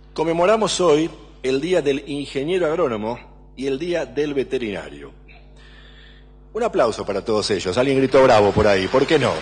Conmemoramos hoy el Día del Ingeniero Agrónomo y el Día del Veterinario. Un aplauso para todos ellos. Alguien gritó bravo por ahí, ¿por qué no?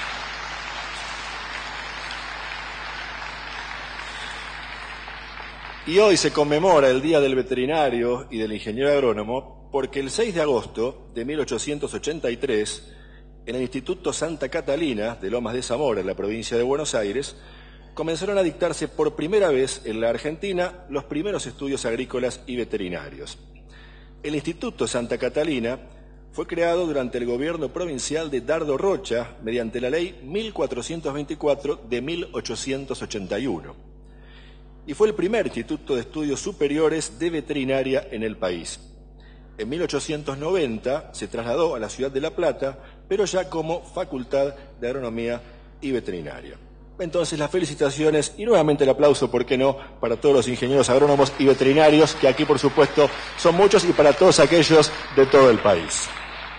Y hoy se conmemora el Día del Veterinario y del Ingeniero Agrónomo porque el 6 de agosto de 1883, en el Instituto Santa Catalina de Lomas de Zamora, en la provincia de Buenos Aires, comenzaron a dictarse por primera vez en la Argentina los primeros estudios agrícolas y veterinarios. El Instituto Santa Catalina fue creado durante el gobierno provincial de Dardo Rocha mediante la ley 1424 de 1881 y fue el primer instituto de estudios superiores de veterinaria en el país. En 1890 se trasladó a la ciudad de La Plata, pero ya como Facultad de Agronomía y Veterinaria. Entonces, las felicitaciones y nuevamente el aplauso, ¿por qué no?, para todos los ingenieros agrónomos y veterinarios, que aquí, por supuesto, son muchos, y para todos aquellos de todo el país.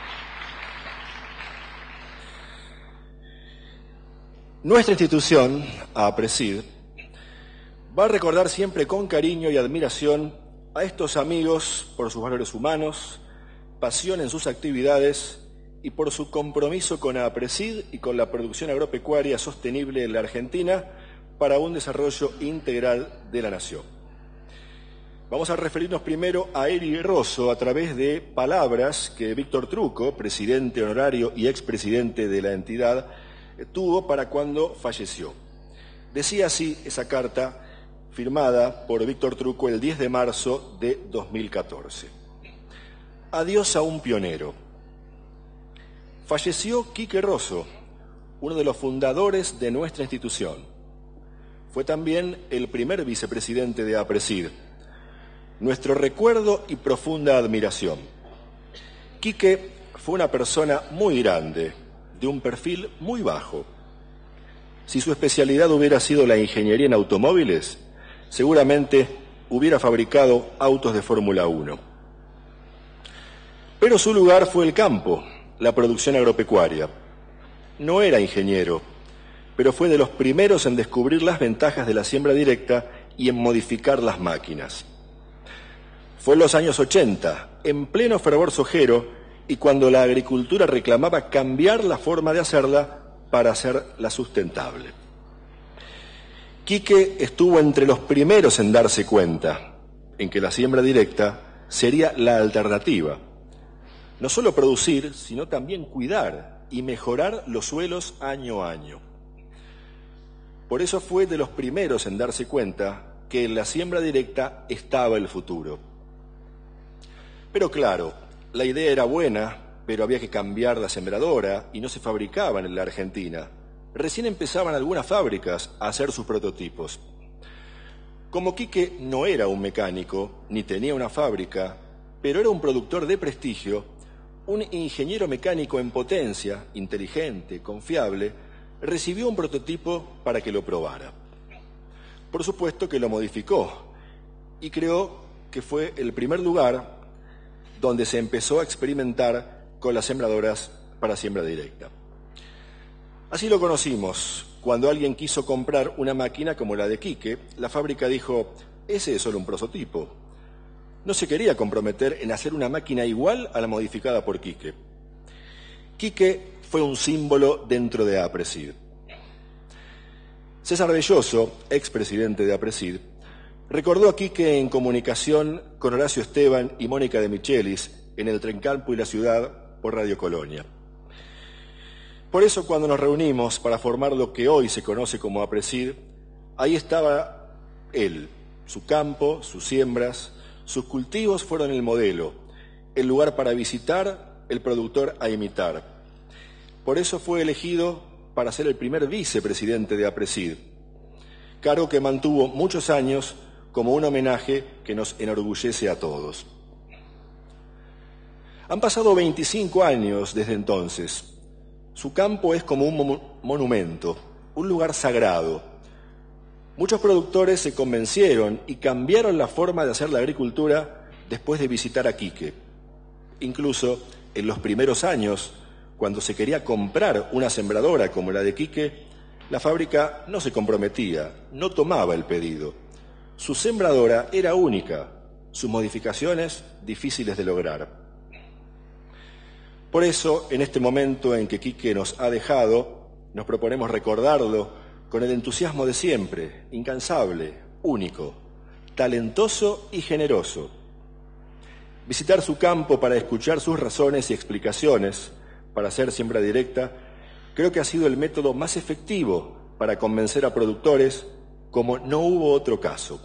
Nuestra institución, APRESID, va a recordar siempre con cariño y admiración a estos amigos por sus valores humanos, pasión en sus actividades y por su compromiso con APRESID y con la producción agropecuaria sostenible en la Argentina para un desarrollo integral de la nación. Vamos a referirnos primero a Eri Rosso a través de palabras que Víctor Trucco, presidente honorario y expresidente de la entidad, tuvo para cuando falleció. Decía así esa carta firmada por Víctor Trucco el 10 de marzo de 2014. Adiós a un pionero. Falleció Quique Rosso, uno de los fundadores de nuestra institución. Fue también el primer vicepresidente de APRESID. Nuestro recuerdo y profunda admiración. Quique fue una persona muy grande, de un perfil muy bajo. Si su especialidad hubiera sido la ingeniería en automóviles, seguramente hubiera fabricado autos de Fórmula 1. Pero su lugar fue el campo, la producción agropecuaria. No era ingeniero, pero fue de los primeros en descubrir las ventajas de la siembra directa y en modificar las máquinas. Fue en los años 80, en pleno fervor sojero, y cuando la agricultura reclamaba cambiar la forma de hacerla para hacerla sustentable. Quique estuvo entre los primeros en darse cuenta en que la siembra directa sería la alternativa. No solo producir, sino también cuidar y mejorar los suelos año a año. Por eso fue de los primeros en darse cuenta que en la siembra directa estaba el futuro. Pero claro, la idea era buena, pero había que cambiar la sembradora y no se fabricaban en la Argentina. Recién empezaban algunas fábricas a hacer sus prototipos. Como Quique no era un mecánico, ni tenía una fábrica, pero era un productor de prestigio, un ingeniero mecánico en potencia, inteligente, confiable, recibió un prototipo para que lo probara. Por supuesto que lo modificó y creo que fue el primer lugar donde se empezó a experimentar con las sembradoras para siembra directa. Así lo conocimos. Cuando alguien quiso comprar una máquina como la de Quique, la fábrica dijo, ese es solo un prototipo. No se quería comprometer en hacer una máquina igual a la modificada por Quique. Quique fue un símbolo dentro de APRESID. César Belloso, expresidente de APRESID, recordó a Quique en comunicación con Horacio Esteban y Mónica de Michelis en el Trencampo y la Ciudad por Radio Colonia. Por eso, cuando nos reunimos para formar lo que hoy se conoce como APRESID, ahí estaba él, su campo, sus siembras, sus cultivos fueron el modelo, el lugar para visitar, el productor a imitar. Por eso fue elegido para ser el primer vicepresidente de APRESID, cargo que mantuvo muchos años como un homenaje que nos enorgullece a todos. Han pasado 25 años desde entonces. Su campo es como un monumento, un lugar sagrado. Muchos productores se convencieron y cambiaron la forma de hacer la agricultura después de visitar a Quique. Incluso en los primeros años, cuando se quería comprar una sembradora como la de Quique, la fábrica no se comprometía, no tomaba el pedido. Su sembradora era única, sus modificaciones difíciles de lograr. Por eso, en este momento en que Quique nos ha dejado, nos proponemos recordarlo con el entusiasmo de siempre, incansable, único, talentoso y generoso. Visitar su campo para escuchar sus razones y explicaciones para hacer siembra directa, creo que ha sido el método más efectivo para convencer a productores como no hubo otro caso.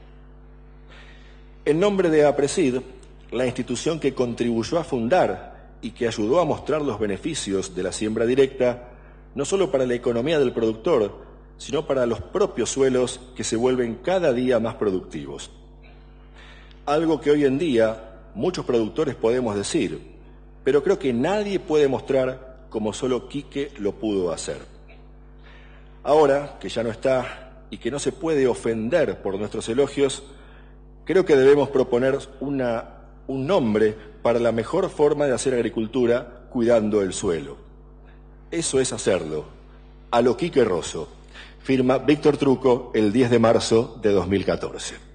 En nombre de APRESID, la institución que contribuyó a fundar y que ayudó a mostrar los beneficios de la siembra directa, no solo para la economía del productor, sino para los propios suelos que se vuelven cada día más productivos. Algo que hoy en día muchos productores podemos decir, pero creo que nadie puede mostrar como solo Quique lo pudo hacer. Ahora que ya no está y que no se puede ofender por nuestros elogios, creo que debemos proponer un nombre para la mejor forma de hacer agricultura cuidando el suelo. Eso es hacerlo, a lo Quique Rosso. Firma Víctor Truco el 10 de marzo de 2014.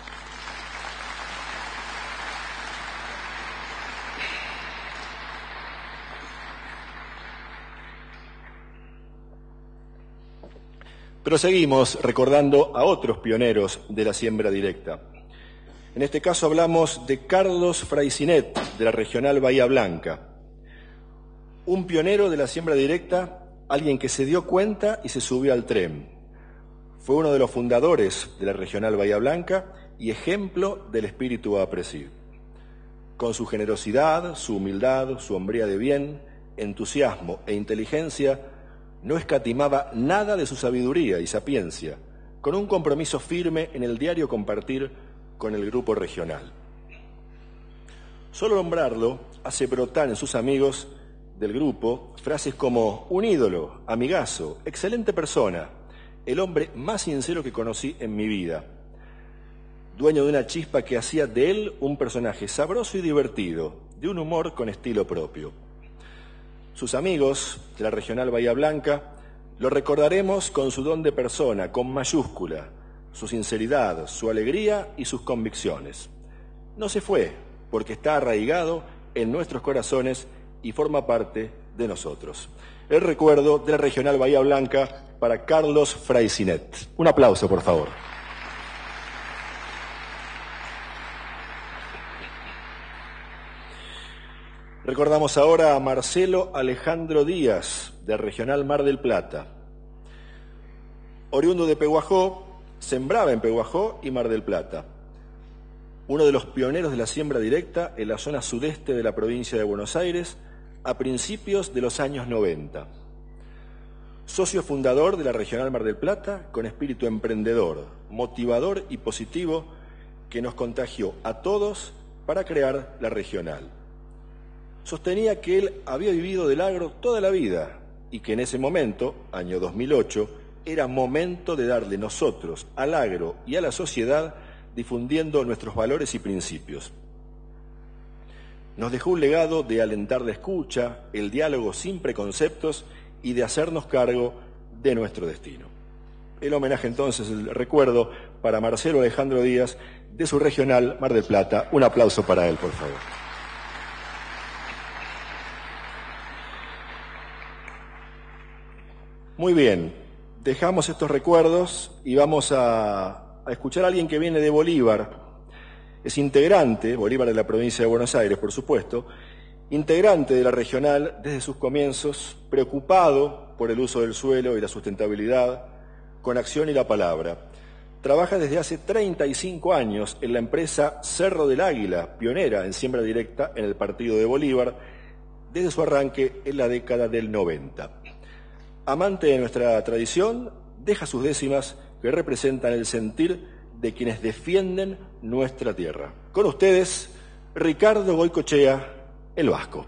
Pero seguimos recordando a otros pioneros de la siembra directa. En este caso hablamos de Carlos Fraissinet, de la Regional Bahía Blanca. Un pionero de la siembra directa, alguien que se dio cuenta y se subió al tren. Fue uno de los fundadores de la Regional Bahía Blanca y ejemplo del espíritu APRESID. Con su generosidad, su humildad, su hombría de bien, entusiasmo e inteligencia, no escatimaba nada de su sabiduría y sapiencia, con un compromiso firme en el diario compartir con el grupo regional. Solo nombrarlo hace brotar en sus amigos del grupo frases como un ídolo, amigazo, excelente persona, el hombre más sincero que conocí en mi vida, dueño de una chispa que hacía de él un personaje sabroso y divertido, de un humor con estilo propio. Sus amigos de la Regional Bahía Blanca lo recordaremos con su don de persona, con mayúscula, su sinceridad, su alegría y sus convicciones. No se fue, porque está arraigado en nuestros corazones y forma parte de nosotros. El recuerdo de la Regional Bahía Blanca para Carlos Fraissinet. Un aplauso, por favor. Recordamos ahora a Marcelo Alejandro Díaz, de Regional Mar del Plata. Oriundo de Pehuajó, sembraba en Pehuajó y Mar del Plata. Uno de los pioneros de la siembra directa en la zona sudeste de la provincia de Buenos Aires a principios de los años 90. Socio fundador de la Regional Mar del Plata con espíritu emprendedor, motivador y positivo que nos contagió a todos para crear la regional. Sostenía que él había vivido del agro toda la vida y que en ese momento, año 2008, era momento de darle nosotros al agro y a la sociedad difundiendo nuestros valores y principios. Nos dejó un legado de alentar la escucha, el diálogo sin preconceptos y de hacernos cargo de nuestro destino. El homenaje entonces, el recuerdo para Marcelo Alejandro Díaz de su regional Mar del Plata. Un aplauso para él, por favor. Muy bien, dejamos estos recuerdos y vamos a escuchar a alguien que viene de Bolívar. Es integrante, Bolívar de la provincia de Buenos Aires, por supuesto, integrante de la regional desde sus comienzos, preocupado por el uso del suelo y la sustentabilidad, con acción y la palabra. Trabaja desde hace 35 años en la empresa Cerro del Águila, pionera en siembra directa en el partido de Bolívar, desde su arranque en la década del 90. Amante de nuestra tradición, deja sus décimas que representan el sentir de quienes defienden nuestra tierra. Con ustedes, Ricardo Goicoechea, el Vasco.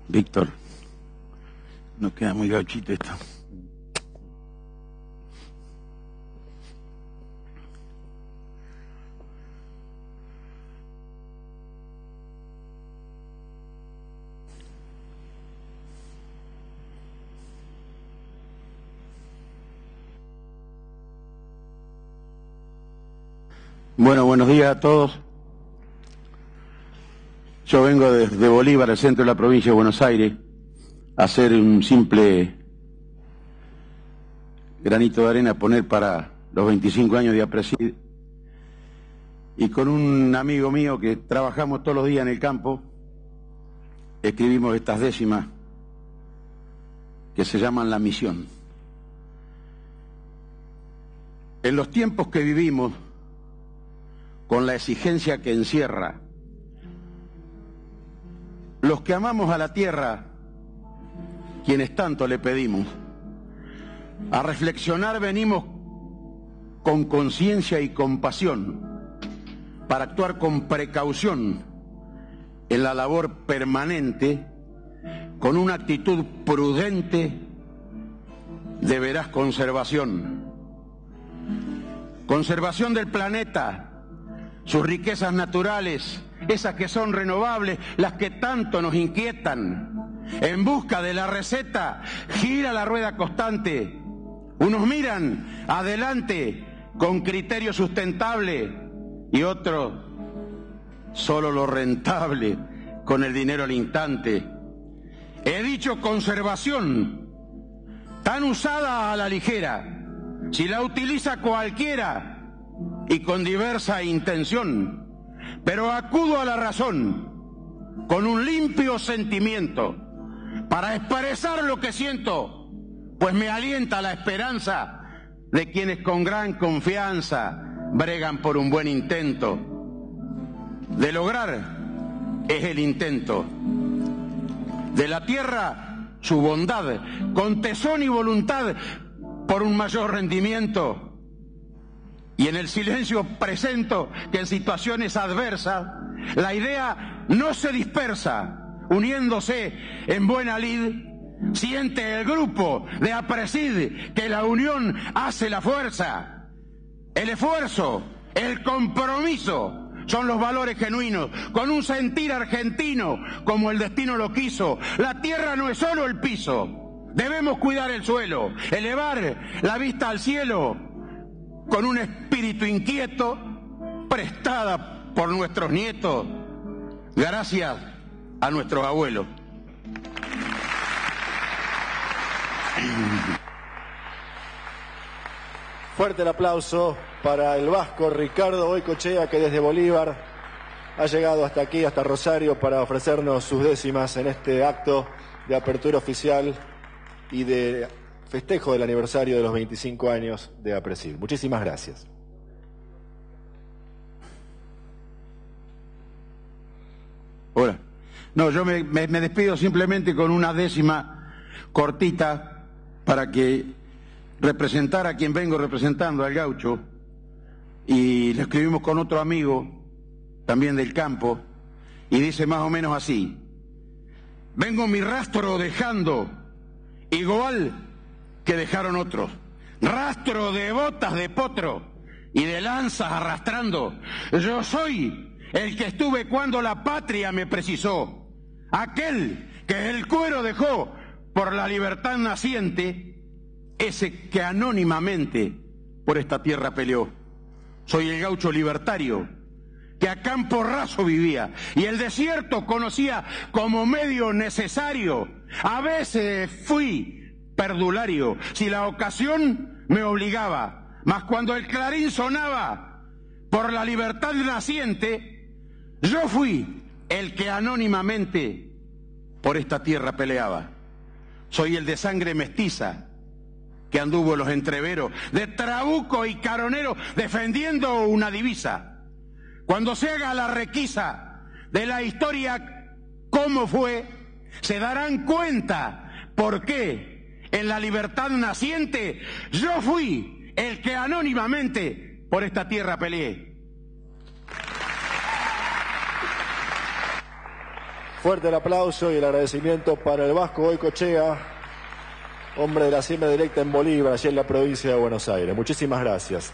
Víctor, nos queda muy gauchito esto. Bueno, buenos días a todos. Yo vengo desde Bolívar, el centro de la provincia de Buenos Aires, a hacer un simple granito de arena, poner para los 25 años de APRESID. Y con un amigo mío que trabajamos todos los días en el campo, escribimos estas décimas que se llaman La Misión. En los tiempos que vivimos, con la exigencia que encierra, los que amamos a la tierra, quienes tanto le pedimos, a reflexionar venimos con conciencia y compasión para actuar con precaución en la labor permanente, con una actitud prudente de veraz conservación. Conservación del planeta, sus riquezas naturales, esas que son renovables, las que tanto nos inquietan. En busca de la receta, gira la rueda constante. Unos miran adelante con criterio sustentable y otros solo lo rentable, con el dinero al instante. He dicho conservación, tan usada a la ligera, si la utiliza cualquiera y con diversa intención, pero acudo a la razón con un limpio sentimiento para expresar lo que siento, pues me alienta la esperanza de quienes con gran confianza bregan por un buen intento. De lograr es el intento. De la tierra su bondad, con tesón y voluntad por un mayor rendimiento. Y en el silencio presento que en situaciones adversas la idea no se dispersa, uniéndose en buena lid. Siente el grupo de APRESID que la unión hace la fuerza. El esfuerzo, el compromiso son los valores genuinos, con un sentir argentino como el destino lo quiso. La tierra no es solo el piso, debemos cuidar el suelo, elevar la vista al cielo con un espíritu inquieto, prestada por nuestros nietos, gracias a nuestros abuelos. Fuerte el aplauso para el vasco Ricardo Goicoechea, que desde Bolívar ha llegado hasta aquí, hasta Rosario, para ofrecernos sus décimas en este acto de apertura oficial y de festejo del aniversario de los 25 años de APRESID. Muchísimas gracias. Hola. No, yo me despido simplemente con una décima cortita para que representar a quien vengo representando, al gaucho, y lo escribimos con otro amigo, también del campo, y dice más o menos así: vengo mi rastro dejando, igual que dejaron otros, rastro de botas de potro y de lanzas arrastrando. Yo soy el que estuve cuando la patria me precisó, aquel que el cuero dejó por la libertad naciente, ese que anónimamente por esta tierra peleó. Soy el gaucho libertario que a campo raso vivía y el desierto conocía como medio necesario. A veces fui perdulario si la ocasión me obligaba, mas cuando el clarín sonaba por la libertad naciente, yo fui el que anónimamente por esta tierra peleaba. Soy el de sangre mestiza que anduvo en los entreveros de trabuco y caronero defendiendo una divisa. Cuando se haga la requisa de la historia cómo fue, se darán cuenta por qué en la libertad naciente yo fui el que anónimamente por esta tierra peleé. Fuerte el aplauso y el agradecimiento para el Vasco Goicoechea, hombre de la siembra directa en Bolívar, allí en la provincia de Buenos Aires. Muchísimas gracias.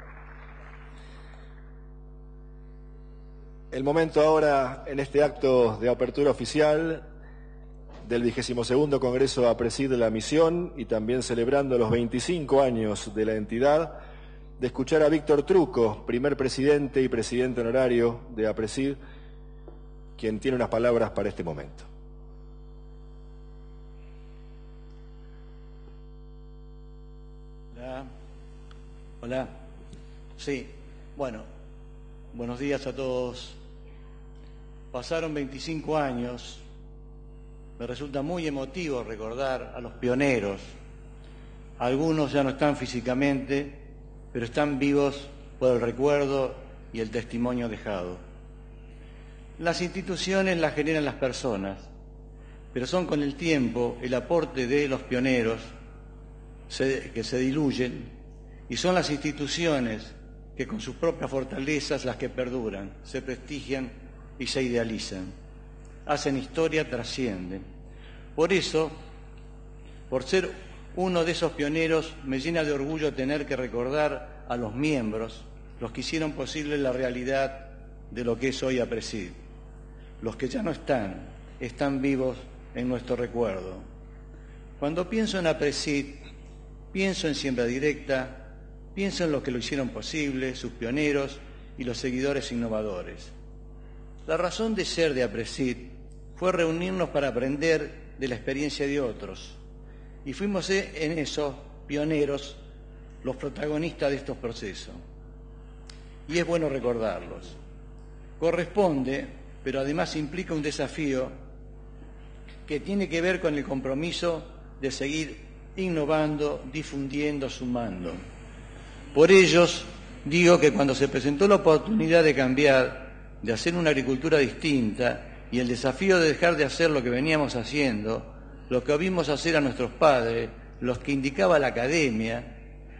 El momento ahora, en este acto de apertura oficial del 22º Congreso APRESID de la Misión y también celebrando los 25 años de la entidad, de escuchar a Víctor Truco, primer presidente y presidente honorario de APRESID, quien tiene unas palabras para este momento. Hola. Hola. Sí, bueno, buenos días a todos. Pasaron 25 años. Me resulta muy emotivo recordar a los pioneros. Algunos ya no están físicamente, pero están vivos por el recuerdo y el testimonio dejado. Las instituciones las generan las personas, pero son con el tiempo el aporte de los pioneros que se diluyen, y son las instituciones que con sus propias fortalezas las que perduran, se prestigian y se idealizan. Hacen historia, trascienden. Por eso, por ser uno de esos pioneros, me llena de orgullo tener que recordar a los miembros, los que hicieron posible la realidad de lo que es hoy APRESID. Los que ya no están vivos en nuestro recuerdo. Cuando pienso en APRESID, pienso en Siembra Directa, pienso en los que lo hicieron posible, sus pioneros y los seguidores innovadores. La razón de ser de APRESID fue reunirnos para aprender de la experiencia de otros. Y fuimos en esos pioneros los protagonistas de estos procesos. Y es bueno recordarlos. Corresponde, pero además implica un desafío que tiene que ver con el compromiso de seguir innovando, difundiendo, sumando. Por ellos digo que cuando se presentó la oportunidad de cambiar, de hacer una agricultura distinta y el desafío de dejar de hacer lo que veníamos haciendo, lo que vimos hacer a nuestros padres, los que indicaba la academia,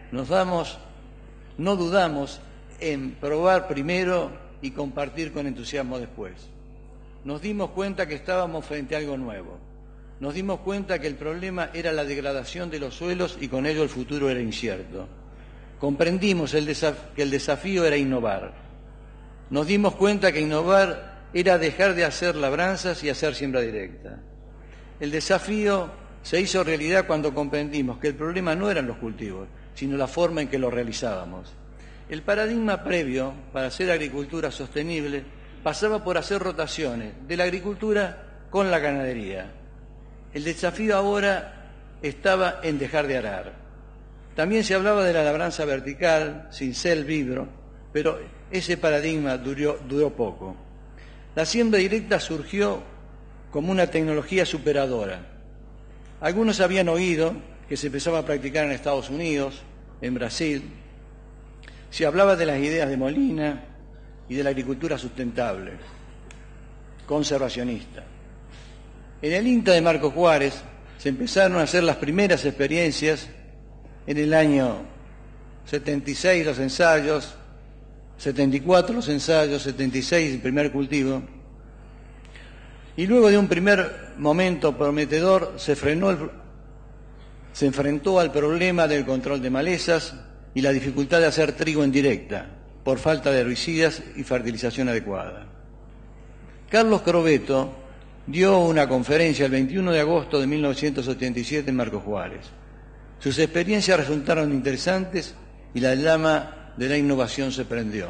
no dudamos en probar primero y compartir con entusiasmo después. Nos dimos cuenta que estábamos frente a algo nuevo. Nos dimos cuenta que el problema era la degradación de los suelos y con ello el futuro era incierto. Comprendimos que el desafío era innovar. Nos dimos cuenta que innovar era dejar de hacer labranzas y hacer siembra directa. El desafío se hizo realidad cuando comprendimos que el problema no eran los cultivos, sino la forma en que los realizábamos. El paradigma previo para hacer agricultura sostenible pasaba por hacer rotaciones de la agricultura con la ganadería. El desafío ahora estaba en dejar de arar. También se hablaba de la labranza vertical, cincel, vidro, pero ese paradigma duró poco. La siembra directa surgió como una tecnología superadora. Algunos habían oído que se empezaba a practicar en Estados Unidos, en Brasil. Se hablaba de las ideas de Molina y de la agricultura sustentable, conservacionista. En el INTA de Marcos Juárez se empezaron a hacer las primeras experiencias en el año 76 los ensayos, 74 los ensayos, 76 el primer cultivo. Y luego de un primer momento prometedor se enfrentó al problema del control de malezas y la dificultad de hacer trigo en directa por falta de herbicidas y fertilización adecuada. Carlos Crobeto dio una conferencia el 21 de agosto de 1987 en Marcos Juárez. Sus experiencias resultaron interesantes y la llama de la innovación se prendió.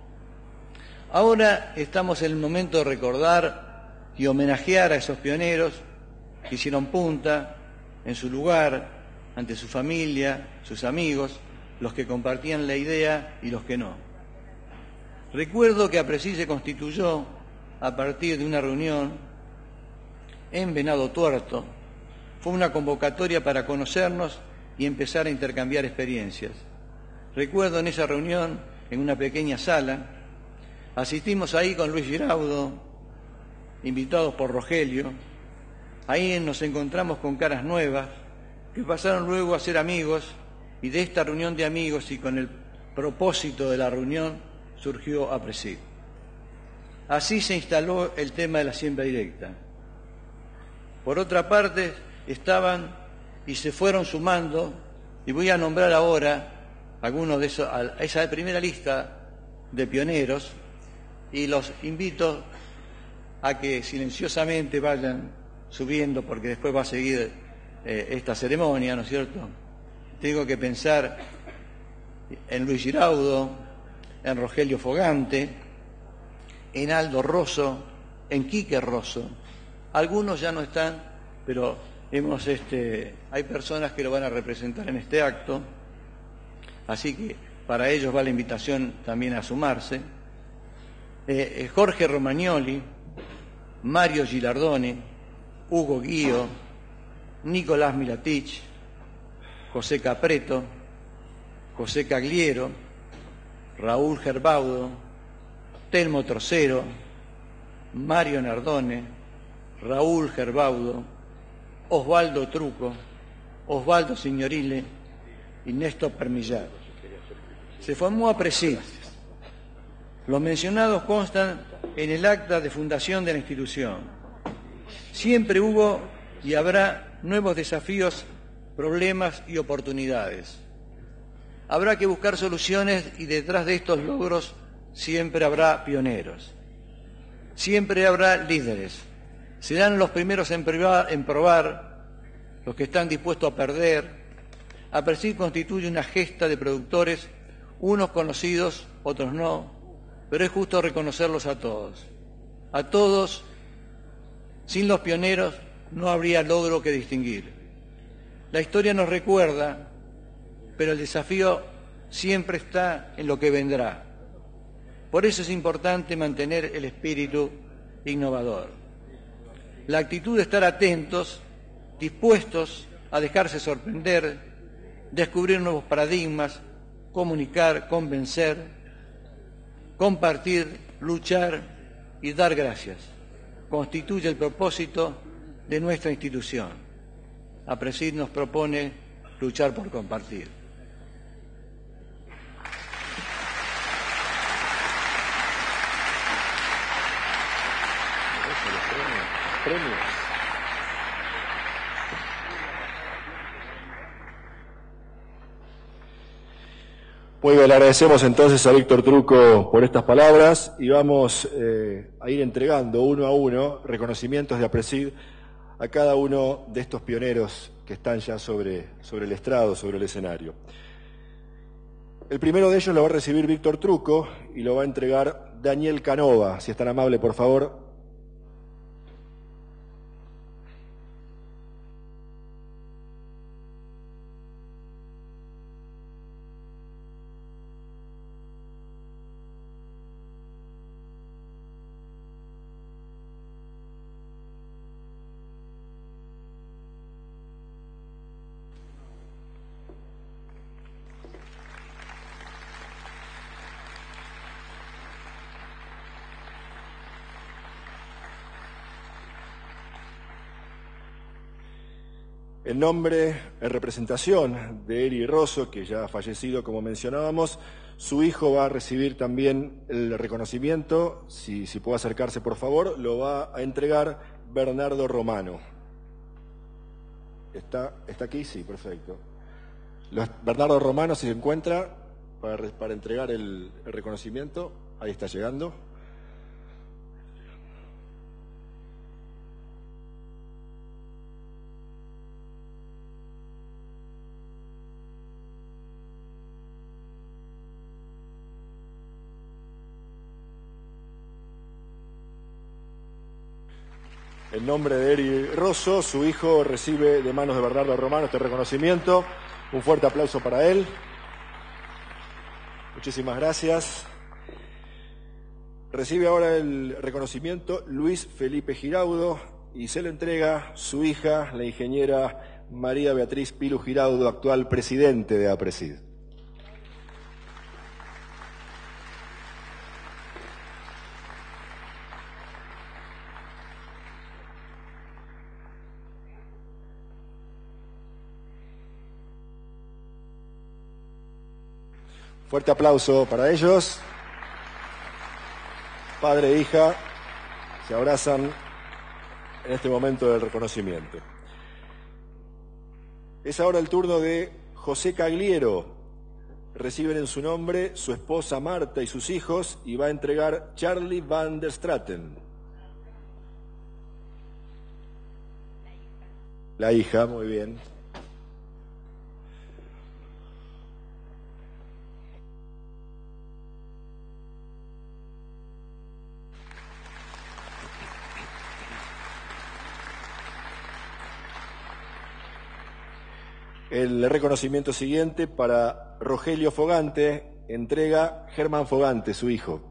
Ahora estamos en el momento de recordar y homenajear a esos pioneros que hicieron punta en su lugar, ante su familia, sus amigos, los que compartían la idea y los que no. Recuerdo que APRESID se constituyó a partir de una reunión en Venado Tuerto. Fue una convocatoria para conocernos y empezar a intercambiar experiencias. Recuerdo en esa reunión, en una pequeña sala, asistimos ahí con Luis Giraudo, invitados por Rogelio. Ahí nos encontramos con caras nuevas, que pasaron luego a ser amigos, y de esta reunión de amigos y con el propósito de la reunión surgió APRESID. Así se instaló el tema de la siembra directa. Por otra parte, estaban y se fueron sumando, y voy a nombrar ahora algunos de esos, a esa primera lista de pioneros, y los invito a que silenciosamente vayan subiendo, porque después va a seguir esta ceremonia, ¿no es cierto? Tengo que pensar en Luis Giraudo, en Rogelio Fogante, en Aldo Rosso, en Quique Rosso. Algunos ya no están, pero hay personas que lo van a representar en este acto, así que para ellos va la invitación también a sumarse. Jorge Romagnoli, Mario Gilardone, Hugo Guío, Nicolás Milatich, José Capreto, José Cagliero, Raúl Gerbaudo, Telmo Trocero, Mario Nardone, Raúl Gerbaudo, Osvaldo Truco, Osvaldo Signorile y Néstor Permillar. Se formó APRESID. Los mencionados constan en el acta de fundación de la institución. Siempre hubo y habrá nuevos desafíos, problemas y oportunidades. Habrá que buscar soluciones y detrás de estos logros siempre habrá pioneros. Siempre habrá líderes. Serán los primeros en probar, los que están dispuestos a perder. APRESID constituye una gesta de productores, unos conocidos, otros no, pero es justo reconocerlos a todos. A todos, sin los pioneros, no habría logro que distinguir. La historia nos recuerda, pero el desafío siempre está en lo que vendrá. Por eso es importante mantener el espíritu innovador. La actitud de estar atentos, dispuestos a dejarse sorprender, descubrir nuevos paradigmas, comunicar, convencer, compartir, luchar y dar gracias. Constituye el propósito de nuestra institución. APRESID nos propone luchar por compartir. Premios. Muy bien, le agradecemos entonces a Víctor Truco por estas palabras y vamos a ir entregando uno a uno reconocimientos de APRESID a cada uno de estos pioneros que están ya sobre el estrado, sobre el escenario. El primero de ellos lo va a recibir Víctor Truco y lo va a entregar Daniel Canova, si es tan amable, por favor. En nombre, en representación de Eri Rosso, que ya ha fallecido, como mencionábamos, su hijo va a recibir también el reconocimiento. Si puede acercarse, por favor, lo va a entregar Bernardo Romano. ¿Está aquí? Sí, perfecto. Bernardo Romano, si se encuentra, para entregar el reconocimiento. Ahí está llegando. En nombre de Eri Rosso, su hijo recibe de manos de Bernardo Romano este reconocimiento. Un fuerte aplauso para él. Muchísimas gracias. Recibe ahora el reconocimiento Luis Felipe Giraudo y se lo entrega su hija, la ingeniera María Beatriz Pilu Giraudo, actual presidente de APRESID. Fuerte aplauso para ellos. Padre e hija se abrazan en este momento del reconocimiento. Es ahora el turno de José Cagliero. Reciben en su nombre su esposa Marta y sus hijos y va a entregar Charlie van der Straten. La hija, muy bien. El reconocimiento siguiente para Rogelio Fogante, entrega Germán Fogante, su hijo.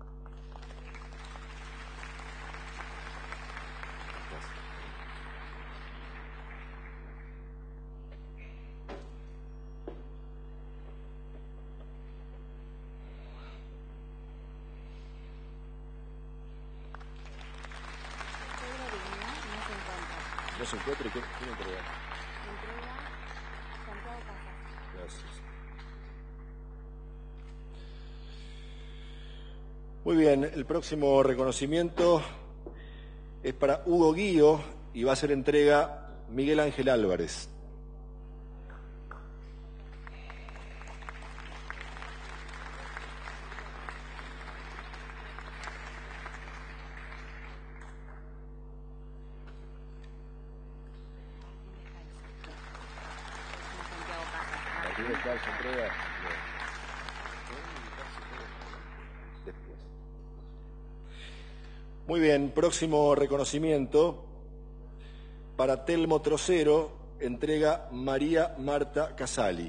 No se encuentra, ¿quién entrega? Gracias. Muy bien, el próximo reconocimiento es para Hugo Guío y va a ser entrega Miguel Ángel Álvarez. Muy bien, próximo reconocimiento para Telmo Trocero, entrega María Marta Casali.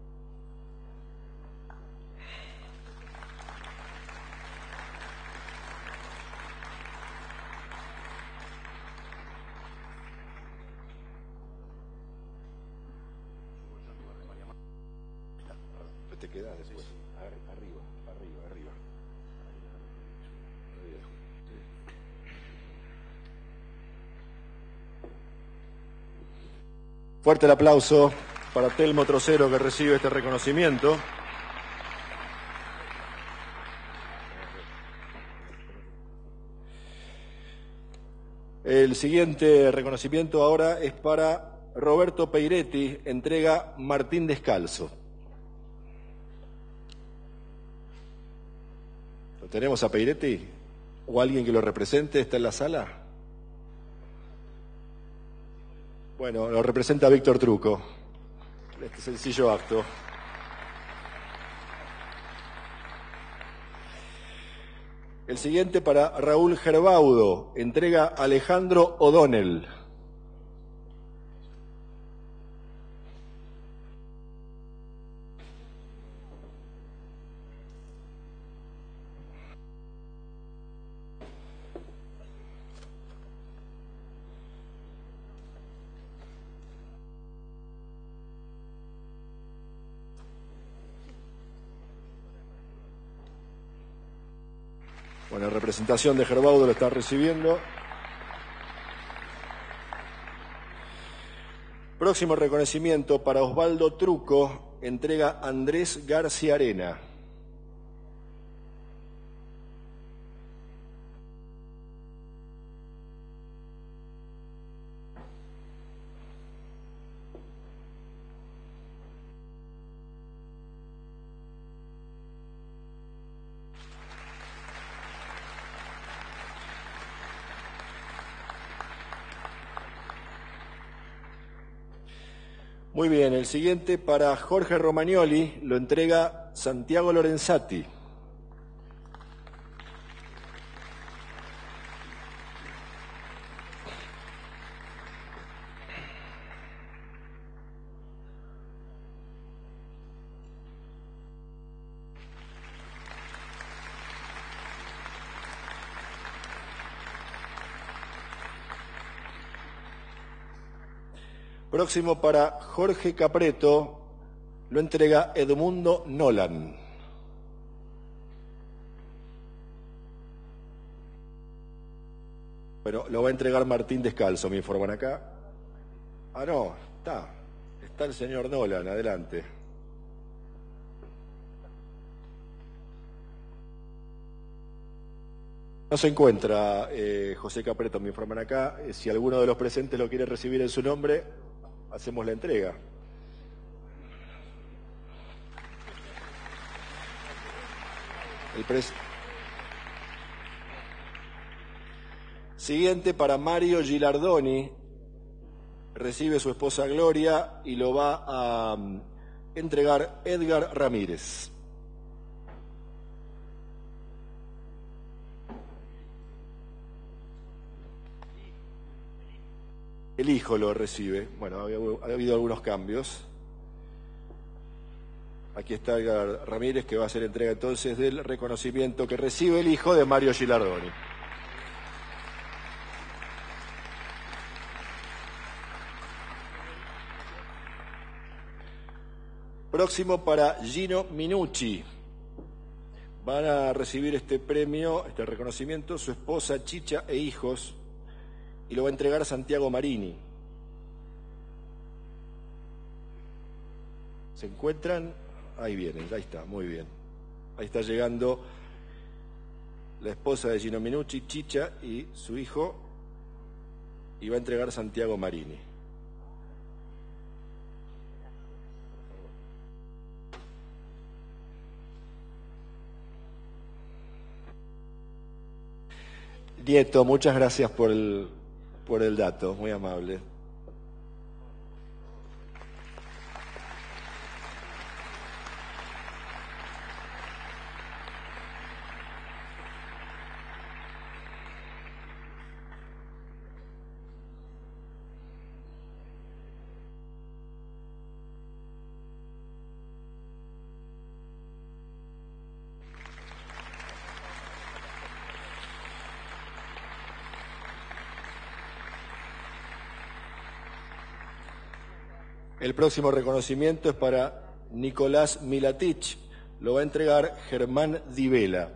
Te quedas después. Arriba. Fuerte el aplauso para Telmo Trocero, que recibe este reconocimiento. El siguiente reconocimiento ahora es para Roberto Peiretti, entrega Martín Descalzo. ¿Lo tenemos a Peiretti? ¿O alguien que lo represente está en la sala? Bueno, lo representa Víctor Truco, este sencillo acto. El siguiente para Raúl Gerbaudo, entrega Alejandro O'Donnell. Bueno, la representación de Gerbaudo lo está recibiendo. Próximo reconocimiento para Osvaldo Truco, entrega Andrés García Arena. Muy bien, el siguiente para Jorge Romagnoli lo entrega Santiago Lorenzati. Próximo para Jorge Capreto, lo entrega Edmundo Nolan. Bueno, lo va a entregar Martín Descalzo, me informan acá. Ah, no, está el señor Nolan, adelante. No se encuentra José Capreto, me informan acá. Si alguno de los presentes lo quiere recibir en su nombre, hacemos la entrega. Siguiente para Mario Gilardoni, recibe su esposa Gloria y lo va a entregar Edgar Ramírez. El hijo lo recibe. Bueno, ha habido algunos cambios. Aquí está Edgar Ramírez, que va a hacer entrega entonces del reconocimiento que recibe el hijo de Mario Gilardoni. Próximo para Gino Minucci. Van a recibir este premio, este reconocimiento, su esposa Chicha e hijos, y lo va a entregar a Santiago Marini. ¿Se encuentran? Ahí vienen, ahí está, muy bien. Ahí está llegando la esposa de Gino Minucci, Chicha, y su hijo, y va a entregar a Santiago Marini. Nieto, muchas gracias por el dato, muy amable. El próximo reconocimiento es para Nicolás Milatich. Lo va a entregar Germán Di Vela.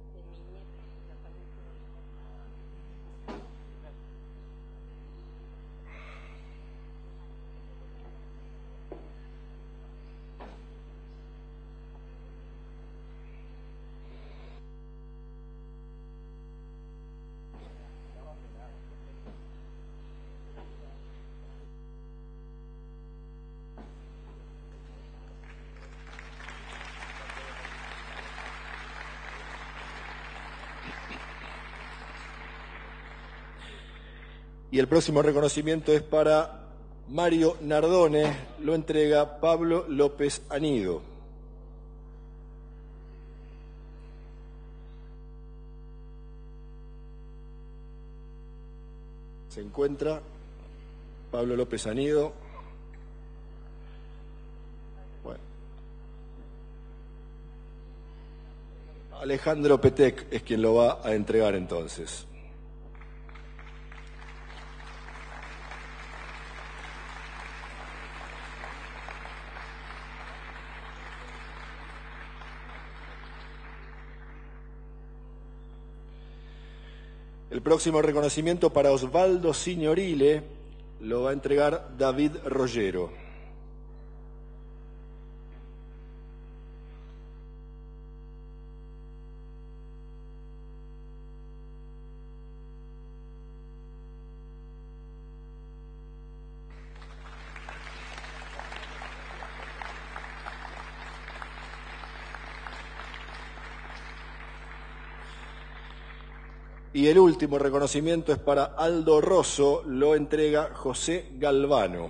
Y el próximo reconocimiento es para Mario Nardone, lo entrega Pablo López Anido. Se encuentra Pablo López Anido. Bueno. Alejandro Petec es quien lo va a entregar entonces. El próximo reconocimiento para Osvaldo Signorile lo va a entregar David Rollero. Y el último reconocimiento es para Aldo Rosso, lo entrega José Galvano.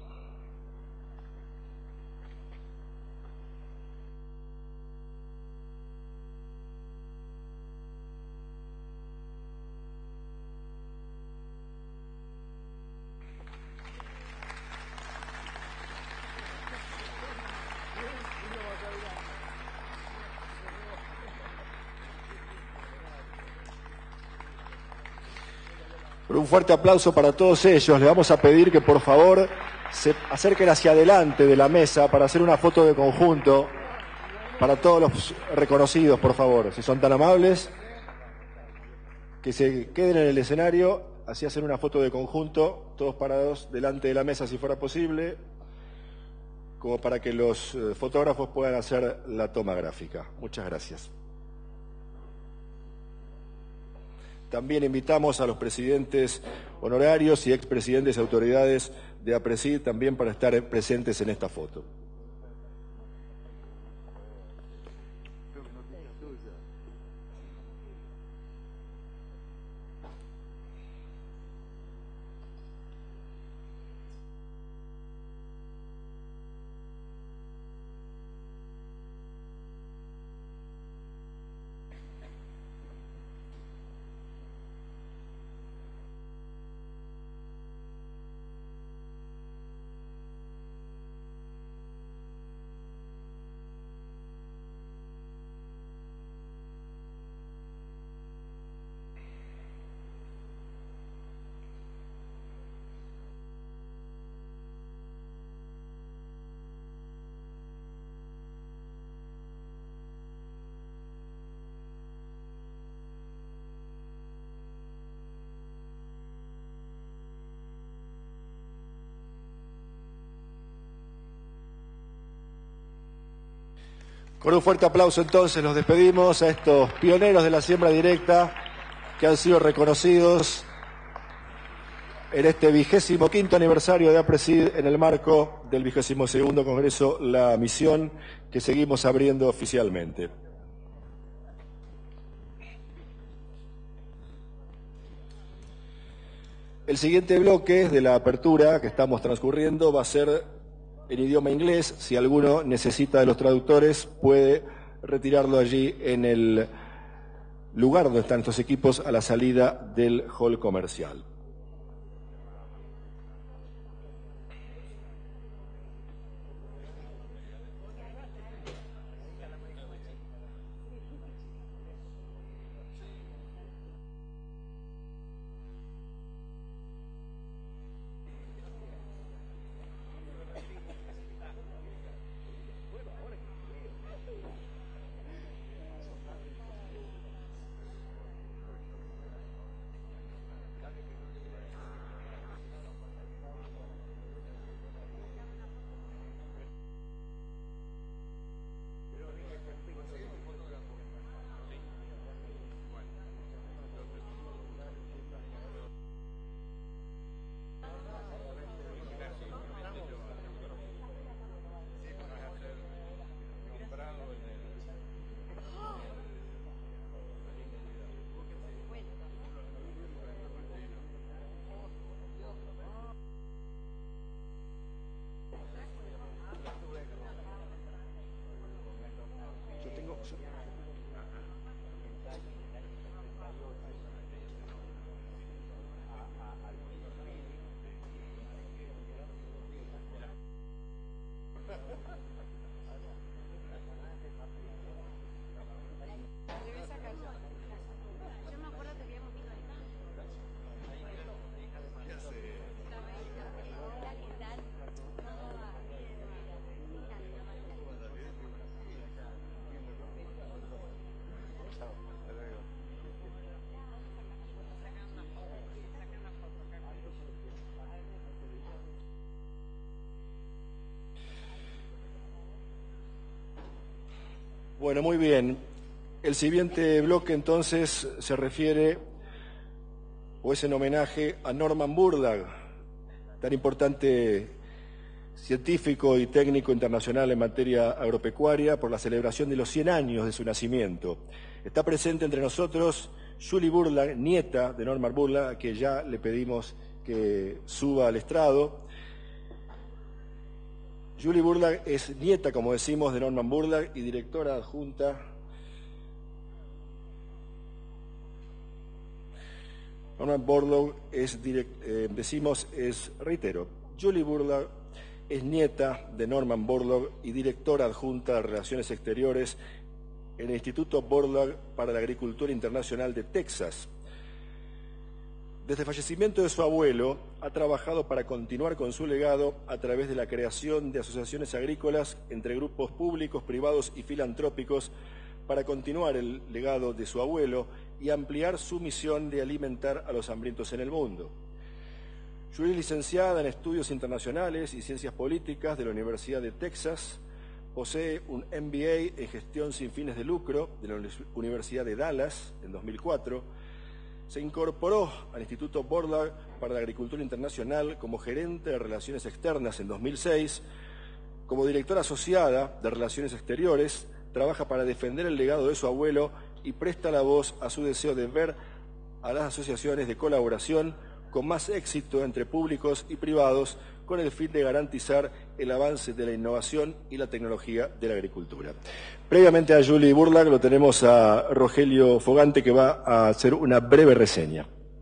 Un fuerte aplauso para todos ellos. Le vamos a pedir que por favor se acerquen hacia adelante de la mesa para hacer una foto de conjunto para todos los reconocidos, por favor, si son tan amables, que se queden en el escenario, así hacer una foto de conjunto, todos parados delante de la mesa si fuera posible, como para que los fotógrafos puedan hacer la toma gráfica. Muchas gracias. También invitamos a los presidentes honorarios y expresidentes y autoridades de APRESID también para estar presentes en esta foto. Con un fuerte aplauso entonces nos despedimos a estos pioneros de la siembra directa que han sido reconocidos en este 25º aniversario de APRESID en el marco del 22º Congreso La Misión que seguimos abriendo oficialmente. El siguiente bloque de la apertura que estamos transcurriendo va a ser en idioma inglés. Si alguno necesita de los traductores, puede retirarlo allí en el lugar donde están estos equipos a la salida del hall comercial. Bueno, muy bien. El siguiente bloque entonces se refiere o es en homenaje a Norman Borlaug, tan importante científico y técnico internacional en materia agropecuaria, por la celebración de los 100 años de su nacimiento. Está presente entre nosotros Julie Borlaug, nieta de Norman Borlaug, a que ya le pedimos que suba al estrado. Julie Borlaug es nieta, como decimos, de Norman Borlaug y directora adjunta. Norman Borlaug Julie Borlaug es nieta de Norman Borlaug y directora adjunta de Relaciones Exteriores en el Instituto Borlaug para la Agricultura Internacional de Texas. Desde el fallecimiento de su abuelo, ha trabajado para continuar con su legado a través de la creación de asociaciones agrícolas entre grupos públicos, privados y filantrópicos para continuar el legado de su abuelo y ampliar su misión de alimentar a los hambrientos en el mundo. Julie es licenciada en Estudios Internacionales y Ciencias Políticas de la Universidad de Texas, posee un MBA en Gestión sin fines de lucro de la Universidad de Dallas en 2004, Se incorporó al Instituto Borlaug para la Agricultura Internacional como gerente de Relaciones Externas en 2006. Como directora asociada de Relaciones Exteriores, trabaja para defender el legado de su abuelo y presta la voz a su deseo de ver a las asociaciones de colaboración con más éxito entre públicos y privados, con el fin de garantizar el avance de la innovación y la tecnología de la agricultura. Previamente a Julie Burlaug lo tenemos a Rogelio Fogante, que va a hacer una breve reseña.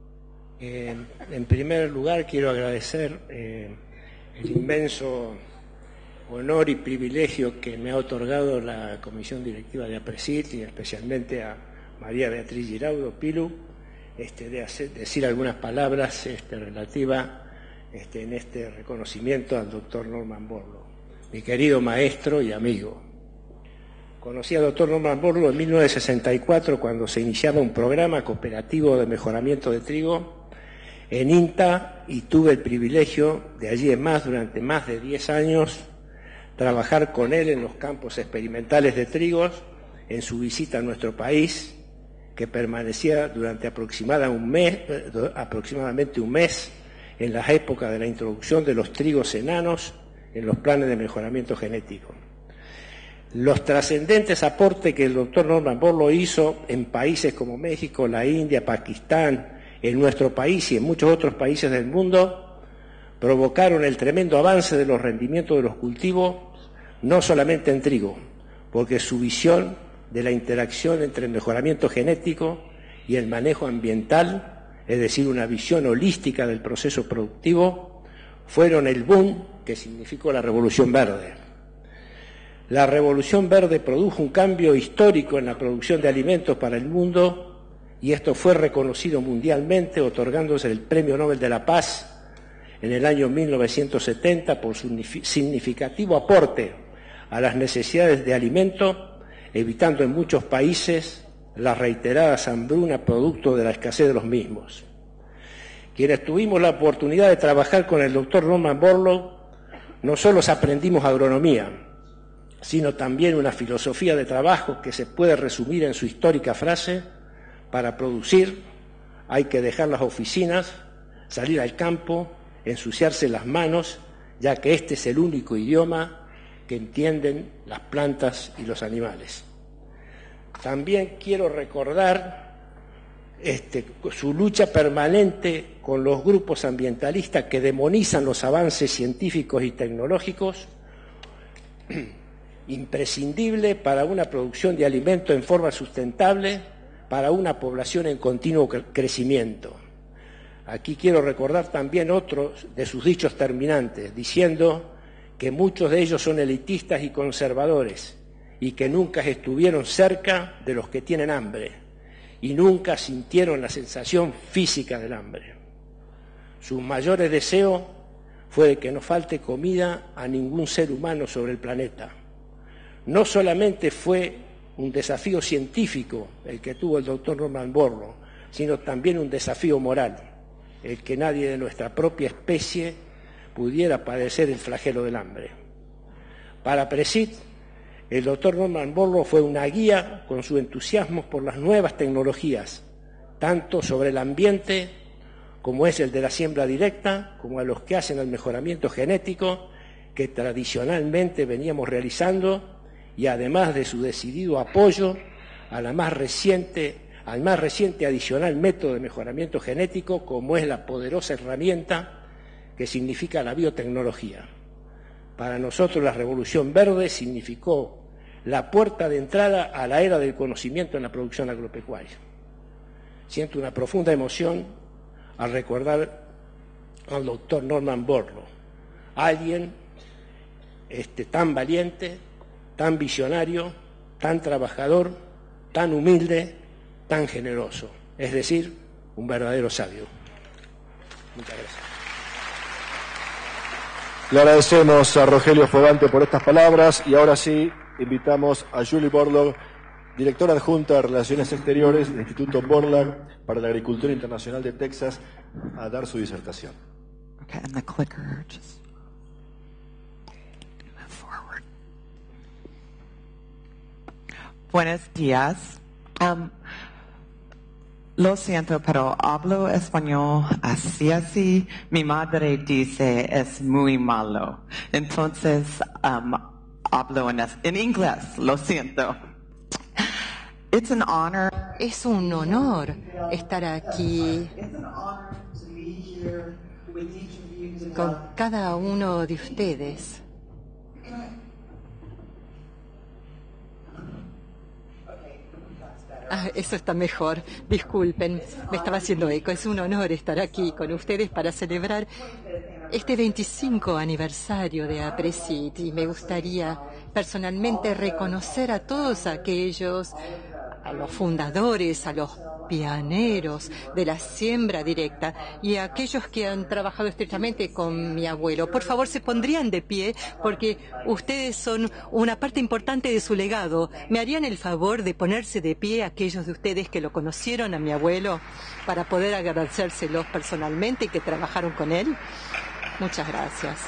En primer lugar, quiero agradecer el inmenso honor y privilegio que me ha otorgado la Comisión Directiva de APRESID y especialmente a María Beatriz Giraudo Pilu, de decir algunas palabras relativas en este reconocimiento al doctor Norman Borlaug, mi querido maestro y amigo. Conocí al doctor Norman Borlaug en 1964 cuando se iniciaba un programa cooperativo de mejoramiento de trigo en INTA y tuve el privilegio de allí en más, durante más de 10 años, trabajar con él en los campos experimentales de trigos, en su visita a nuestro país, que permanecía durante aproximadamente un mes en las épocas de la introducción de los trigos enanos en los planes de mejoramiento genético. Los trascendentes aportes que el doctor Norman Borlaug hizo en países como México, la India, Pakistán, en nuestro país y en muchos otros países del mundo, provocaron el tremendo avance de los rendimientos de los cultivos, no solamente en trigo, porque su visión de la interacción entre el mejoramiento genético y el manejo ambiental, es decir, una visión holística del proceso productivo, fueron el boom que significó la Revolución Verde. La Revolución Verde produjo un cambio histórico en la producción de alimentos para el mundo y esto fue reconocido mundialmente, otorgándose el Premio Nobel de la Paz en el año 1970 por su significativo aporte a las necesidades de alimento, evitando en muchos países la reiterada hambruna producto de la escasez de los mismos. Quienes tuvimos la oportunidad de trabajar con el doctor Norman Borlaug, no solo aprendimos agronomía, sino también una filosofía de trabajo que se puede resumir en su histórica frase: para producir hay que dejar las oficinas, salir al campo, ensuciarse las manos, ya que este es el único idioma que entienden las plantas y los animales. También quiero recordar su lucha permanente con los grupos ambientalistas que demonizan los avances científicos y tecnológicos, imprescindible para una producción de alimentos en forma sustentable, para una población en continuo crecimiento. Aquí quiero recordar también otros de sus dichos terminantes, diciendo que muchos de ellos son elitistas y conservadores y que nunca estuvieron cerca de los que tienen hambre y nunca sintieron la sensación física del hambre. Su mayor deseo fue de que no falte comida a ningún ser humano sobre el planeta. No solamente fue un desafío científico el que tuvo el doctor Norman Borlaug, sino también un desafío moral, el que nadie de nuestra propia especie pudiera padecer el flagelo del hambre. Para APRESID, el doctor Norman Borlaug fue una guía con su entusiasmo por las nuevas tecnologías, tanto sobre el ambiente, como es el de la siembra directa, como a los que hacen el mejoramiento genético, que tradicionalmente veníamos realizando, y además de su decidido apoyo al más reciente adicional método de mejoramiento genético, como es la poderosa herramienta que significa la biotecnología. Para nosotros la Revolución Verde significó la puerta de entrada a la era del conocimiento en la producción agropecuaria. Siento una profunda emoción al recordar al doctor Norman Borlaug, alguien tan valiente, tan visionario, tan trabajador, tan humilde, tan generoso, es decir, un verdadero sabio. Muchas gracias. Le agradecemos a Rogelio Fogante por estas palabras y ahora sí invitamos a Julie Borlaug, directora adjunta de Relaciones Exteriores del Instituto Borlaug para la Agricultura Internacional de Texas, a dar su disertación. Okay, and the clicker just move forward. Buenos días. Lo siento, pero hablo español así. Mi madre dice es muy malo. Entonces, hablo en inglés. Lo siento. It's an honor. Es un honor estar aquí con cada uno de ustedes. Eso está mejor. Disculpen, me estaba haciendo eco. Es un honor estar aquí con ustedes para celebrar este 25 aniversario de APRESID y me gustaría personalmente reconocer a todos aquellos, a los fundadores, a los pioneros de la siembra directa y a aquellos que han trabajado estrechamente con mi abuelo. Por favor, se pondrían de pie porque ustedes son una parte importante de su legado. ¿Me harían el favor de ponerse de pie aquellos de ustedes que lo conocieron a mi abuelo para poder agradecérselos personalmente y que trabajaron con él? Muchas gracias.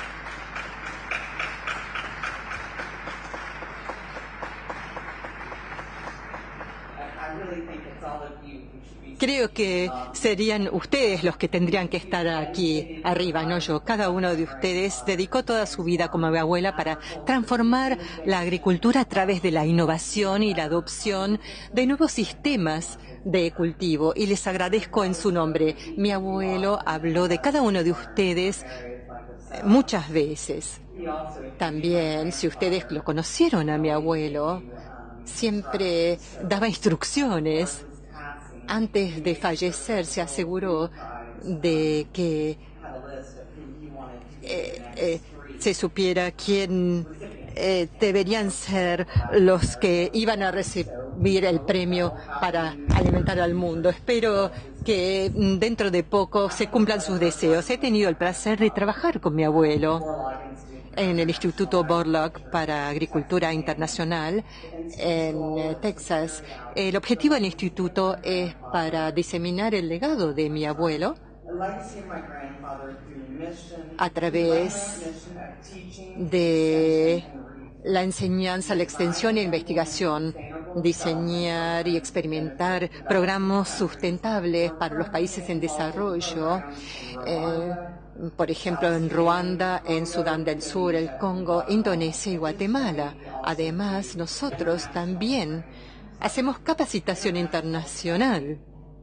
Creo que serían ustedes los que tendrían que estar aquí arriba, no yo. Cada uno de ustedes dedicó toda su vida como mi abuela para transformar la agricultura a través de la innovación y la adopción de nuevos sistemas de cultivo. Y les agradezco en su nombre. Mi abuelo habló de cada uno de ustedes muchas veces. También, si ustedes lo conocieron a mi abuelo, siempre daba instrucciones. Antes de fallecer se aseguró de que se supiera quién deberían ser los que iban a recibir el premio para alimentar al mundo. Espero que dentro de poco se cumplan sus deseos. He tenido el placer de trabajar con mi abuelo en el Instituto Borlaug para Agricultura Internacional en Texas. El objetivo del instituto es para diseminar el legado de mi abuelo a través de la enseñanza, la extensión e investigación, diseñar y experimentar programas sustentables para los países en desarrollo, por ejemplo, en Ruanda, en Sudán del Sur, el Congo, Indonesia y Guatemala. Además, nosotros también hacemos capacitación internacional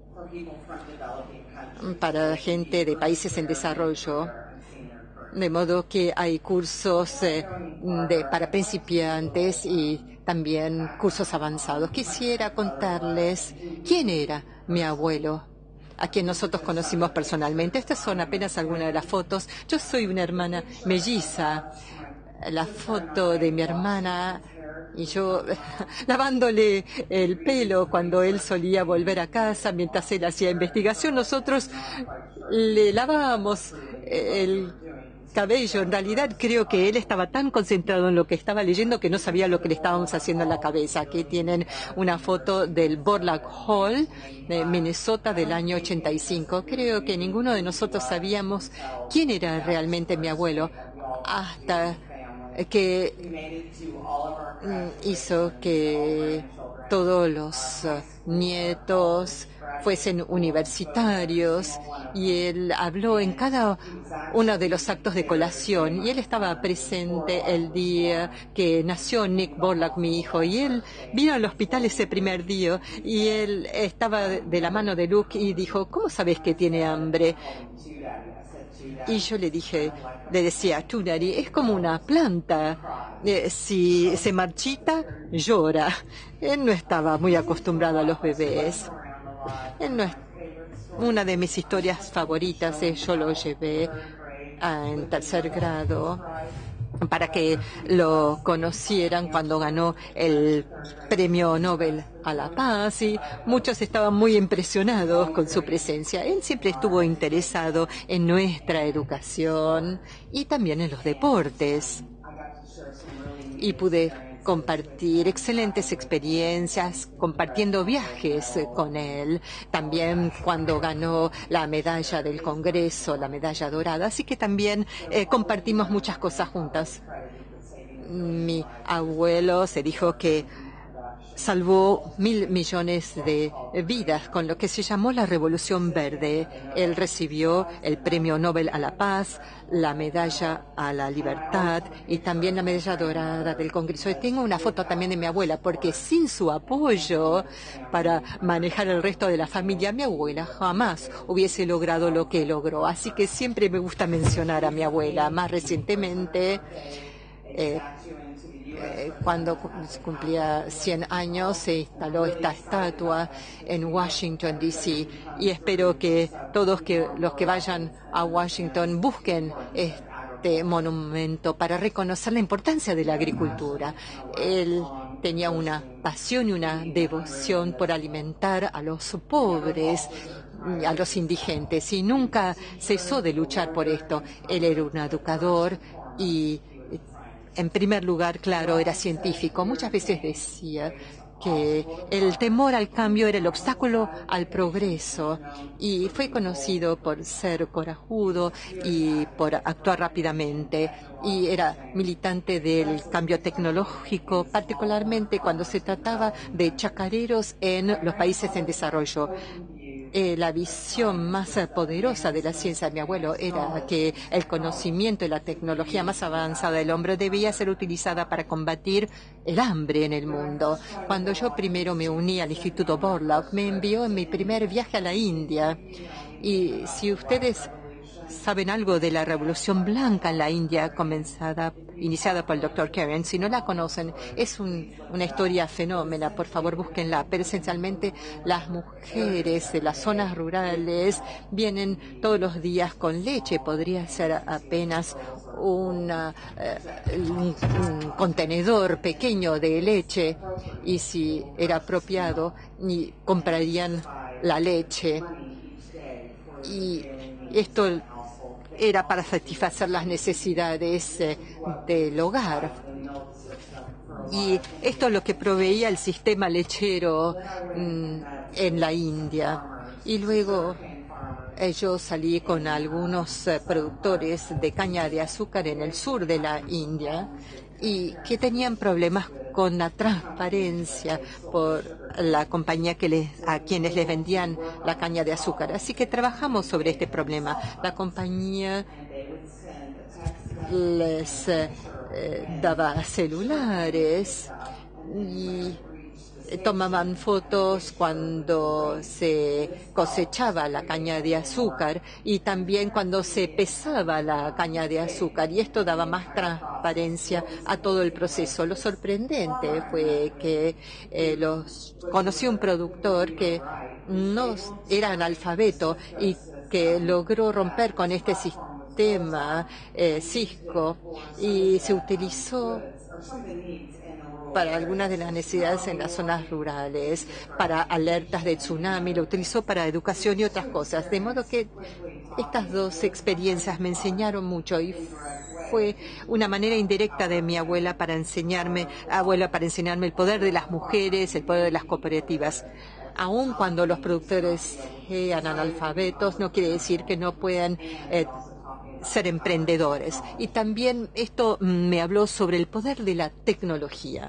para gente de países en desarrollo, de modo que hay cursos para principiantes y también cursos avanzados. Quisiera contarles quién era mi abuelo, a quien nosotros conocimos personalmente. Estas son apenas algunas de las fotos. Yo soy una hermana melliza. La foto de mi hermana y yo lavándole el pelo cuando él solía volver a casa mientras él hacía investigación. Nosotros le lavábamos el cabello. En realidad creo que él estaba tan concentrado en lo que estaba leyendo que no sabía lo que le estábamos haciendo en la cabeza. Aquí tienen una foto del Borlaug Hall de Minnesota del año 85. Creo que ninguno de nosotros sabíamos quién era realmente mi abuelo hasta que hizo que todos los nietos fuesen universitarios y él habló en cada uno de los actos de colación y él estaba presente el día que nació Nick Borlaug, mi hijo, y él vino al hospital ese primer día y él estaba de la mano de Luke y dijo, ¿cómo sabes que tiene hambre? Y yo le decía, tú, Daddy, es como una planta. Si se marchita, llora. Él no estaba muy acostumbrado a los bebés. Una de mis historias favoritas es yo lo llevé en tercer grado para que lo conocieran cuando ganó el Premio Nobel a la Paz y muchos estaban muy impresionados con su presencia. Él siempre estuvo interesado en nuestra educación y también en los deportes. Y pude compartir excelentes experiencias, compartiendo viajes con él. También cuando ganó la medalla del Congreso, la medalla dorada. Así que también compartimos muchas cosas juntas. Mi abuelo se dijo que salvó 1.000 millones de vidas con lo que se llamó la Revolución Verde. Él recibió el Premio Nobel a la Paz, la Medalla a la Libertad y también la Medalla Dorada del Congreso. Y tengo una foto también de mi abuela, porque sin su apoyo para manejar el resto de la familia, mi abuela jamás hubiese logrado lo que logró. Así que siempre me gusta mencionar a mi abuela. Más recientemente, cuando cumplía 100 años, se instaló esta estatua en Washington, D.C. Y espero que todos los que vayan a Washington busquen este monumento para reconocer la importancia de la agricultura. Él tenía una pasión y una devoción por alimentar a los pobres, a los indigentes, y nunca cesó de luchar por esto. Él era un educador y, en primer lugar, claro, era científico. Muchas veces decía que el temor al cambio era el obstáculo al progreso, y fue conocido por ser corajudo y por actuar rápidamente, y era militante del cambio tecnológico, particularmente cuando se trataba de chacareros en los países en desarrollo. La visión más poderosa de la ciencia de mi abuelo era que el conocimiento y la tecnología más avanzada del hombre debía ser utilizada para combatir el hambre en el mundo. Cuando yo primero me uní al Instituto Borlaug, me envió en mi primer viaje a la India. Y si ustedes saben algo de la Revolución Blanca en la India, iniciada por el Dr. Karen, si no la conocen, es una historia fenómena. Por favor, búsquenla. Pero esencialmente las mujeres de las zonas rurales vienen todos los días con leche. Podría ser apenas un contenedor pequeño de leche, y si era apropiado, comprarían la leche. Y esto era para satisfacer las necesidades del hogar. Y esto es lo que proveía el sistema lechero en la India. Y luego yo salí con algunos productores de caña de azúcar en el sur de la India, y que tenían problemas con la transparencia por la compañía a quienes les vendían la caña de azúcar. Así que trabajamos sobre este problema. La compañía les daba celulares y tomaban fotos cuando se cosechaba la caña de azúcar y también cuando se pesaba la caña de azúcar, y esto daba más transparencia a todo el proceso. Lo sorprendente fue que conocí un productor que no era analfabeto y que logró romper con este sistema Cisco, y se utilizó para algunas de las necesidades en las zonas rurales, para alertas de tsunami, lo utilizó para educación y otras cosas. De modo que estas dos experiencias me enseñaron mucho, y fue una manera indirecta de mi abuela para enseñarme el poder de las mujeres, el poder de las cooperativas. Aun cuando los productores sean analfabetos, no quiere decir que no puedan ser emprendedores. Y también esto me habló sobre el poder de la tecnología.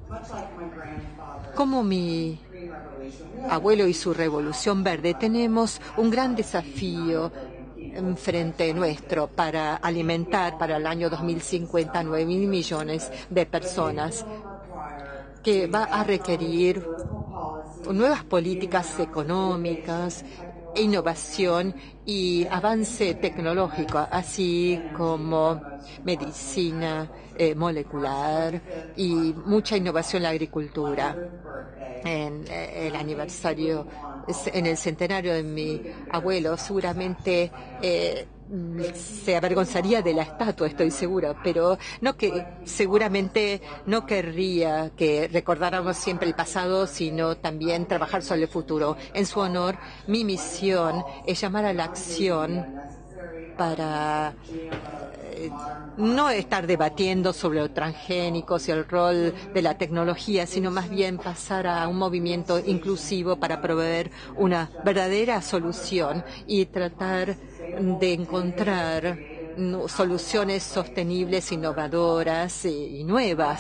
Como mi abuelo y su Revolución Verde, tenemos un gran desafío frente nuestro para alimentar para el año 2050 9.000 millones de personas, que va a requerir nuevas políticas económicas, innovación y avance tecnológico, así como medicina molecular y mucha innovación en la agricultura. En el aniversario, en el centenario de mi abuelo, seguramente se avergonzaría de la estatua, estoy segura, pero seguramente no querría que recordáramos siempre el pasado, sino también trabajar sobre el futuro. En su honor, mi misión es llamar a la acción para no estar debatiendo sobre los transgénicos y el rol de la tecnología, sino más bien pasar a un movimiento inclusivo para proveer una verdadera solución y tratar de encontrar soluciones sostenibles, innovadoras y nuevas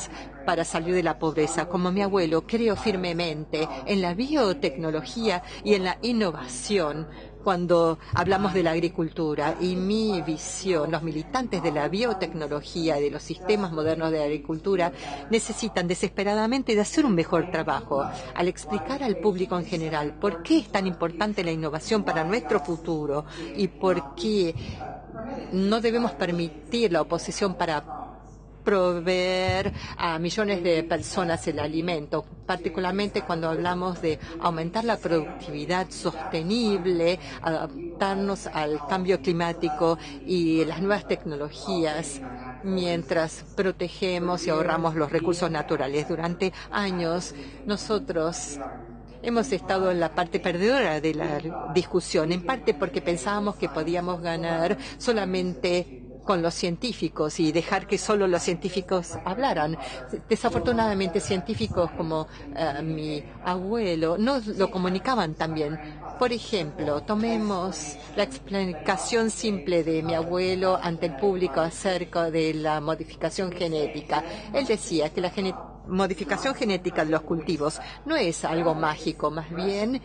para salir de la pobreza. Como mi abuelo, creo firmemente en la biotecnología y en la innovación cuando hablamos de la agricultura. Y mi visión, los militantes de la biotecnología y de los sistemas modernos de agricultura necesitan desesperadamente de hacer un mejor trabajo al explicar al público en general por qué es tan importante la innovación para nuestro futuro y por qué no debemos permitir la oposición para proveer a millones de personas el alimento, particularmente cuando hablamos de aumentar la productividad sostenible, adaptarnos al cambio climático y las nuevas tecnologías, mientras protegemos y ahorramos los recursos naturales. Durante años, nosotros hemos estado en la parte perdedora de la discusión, en parte porque pensábamos que podíamos ganar solamente con los científicos y dejar que solo los científicos hablaran. Desafortunadamente, científicos como mi abuelo no lo comunicaban tan bien. Por ejemplo, tomemos la explicación simple de mi abuelo ante el público acerca de la modificación genética. Él decía que la modificación genética de los cultivos no es algo mágico, más bien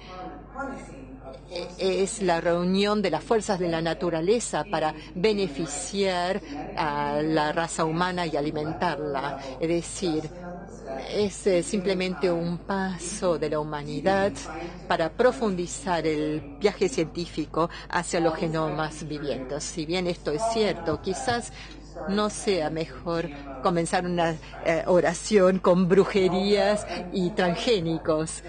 es la reunión de las fuerzas de la naturaleza para beneficiar a la raza humana y alimentarla. Es decir, es simplemente un paso de la humanidad para profundizar el viaje científico hacia los genomas vivientes. Si bien esto es cierto, quizás no sea mejor comenzar una oración con brujerías y transgénicos.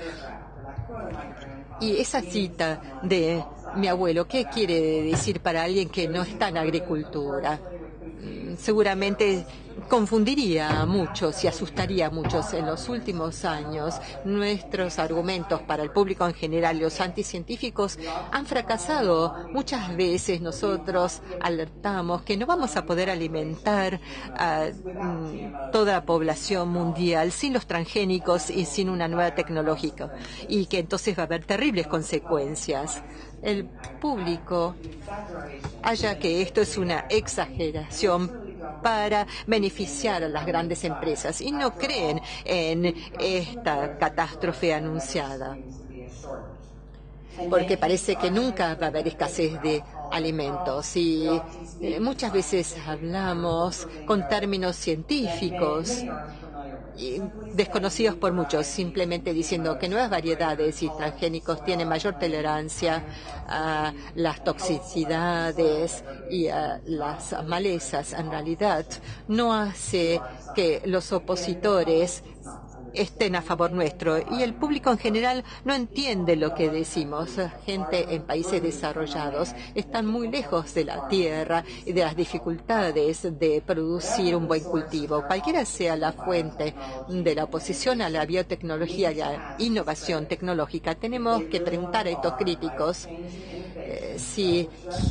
Y esa cita de mi abuelo, ¿qué quiere decir para alguien que no está en agricultura? Seguramente confundiría a muchos y asustaría a muchos. En los últimos años, nuestros argumentos para el público en general, los anticientíficos, han fracasado. Muchas veces nosotros alertamos que no vamos a poder alimentar a toda la población mundial sin los transgénicos y sin una nueva tecnología, y que entonces va a haber terribles consecuencias. El público halla que esto es una exageración para beneficiar a las grandes empresas y no creen en esta catástrofe anunciada, porque parece que nunca va a haber escasez de alimentos y muchas veces hablamos con términos científicos desconocidos por muchos, simplemente diciendo que nuevas variedades y transgénicos tienen mayor tolerancia a las toxicidades y a las malezas. En realidad, no hace que los opositores estén a favor nuestro, y el público en general no entiende lo que decimos. Gente en países desarrollados están muy lejos de la tierra y de las dificultades de producir un buen cultivo. Cualquiera sea la fuente de la oposición a la biotecnología y la innovación tecnológica, tenemos que preguntar a estos críticos si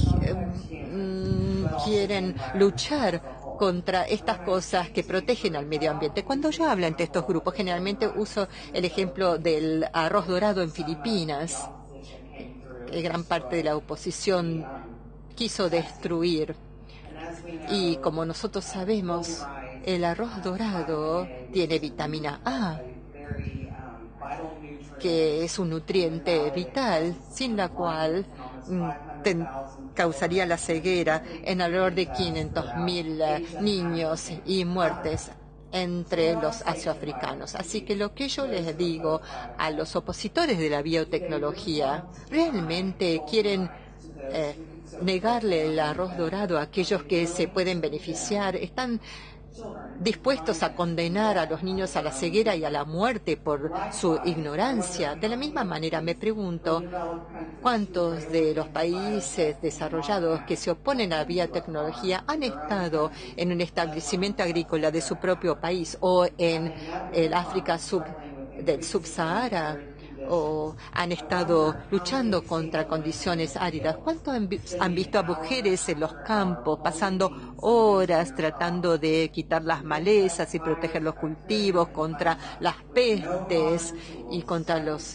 quieren luchar contra estas cosas que protegen al medio ambiente. Cuando yo hablo ante estos grupos, generalmente uso el ejemplo del arroz dorado en Filipinas, que gran parte de la oposición quiso destruir. Y como nosotros sabemos, el arroz dorado tiene vitamina A, que es un nutriente vital, sin la cual causaría la ceguera en alrededor de 500.000 niños y muertes entre los asiáfricanos. Así que lo que yo les digo a los opositores de la biotecnología, realmente quieren negarle el arroz dorado a aquellos que se pueden beneficiar, están dispuestos a condenar a los niños a la ceguera y a la muerte por su ignorancia. De la misma manera, me pregunto cuántos de los países desarrollados que se oponen a la biotecnología han estado en un establecimiento agrícola de su propio país o en el África del Subsahara, o han estado luchando contra condiciones áridas. ¿Cuánto han visto a mujeres en los campos pasando horas tratando de quitar las malezas y proteger los cultivos contra las pestes y contra los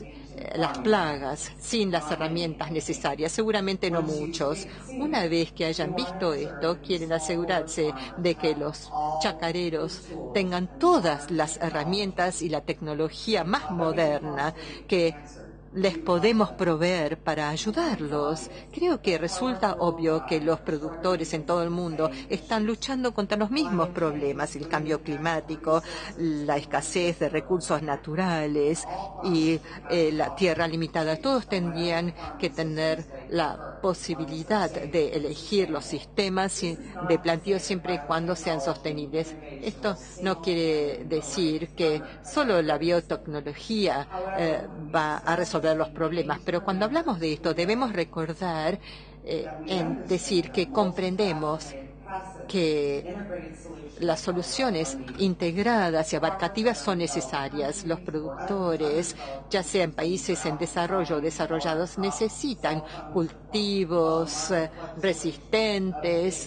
las plagas sin las herramientas necesarias. Seguramente no muchos. Una vez que hayan visto esto, quieren asegurarse de que los chacareros tengan todas las herramientas y la tecnología más moderna que les podemos proveer para ayudarlos. Creo que resulta obvio que los productores en todo el mundo están luchando contra los mismos problemas: el cambio climático, la escasez de recursos naturales y la tierra limitada. Todos tendrían que tener la posibilidad de elegir los sistemas de planteo siempre y cuando sean sostenibles. Esto no quiere decir que solo la biotecnología va a resolver los problemas, pero cuando hablamos de esto debemos recordar en decir que comprendemos que las soluciones integradas y abarcativas son necesarias. Los productores, ya sea en países en desarrollo o desarrollados, necesitan cultivos resistentes,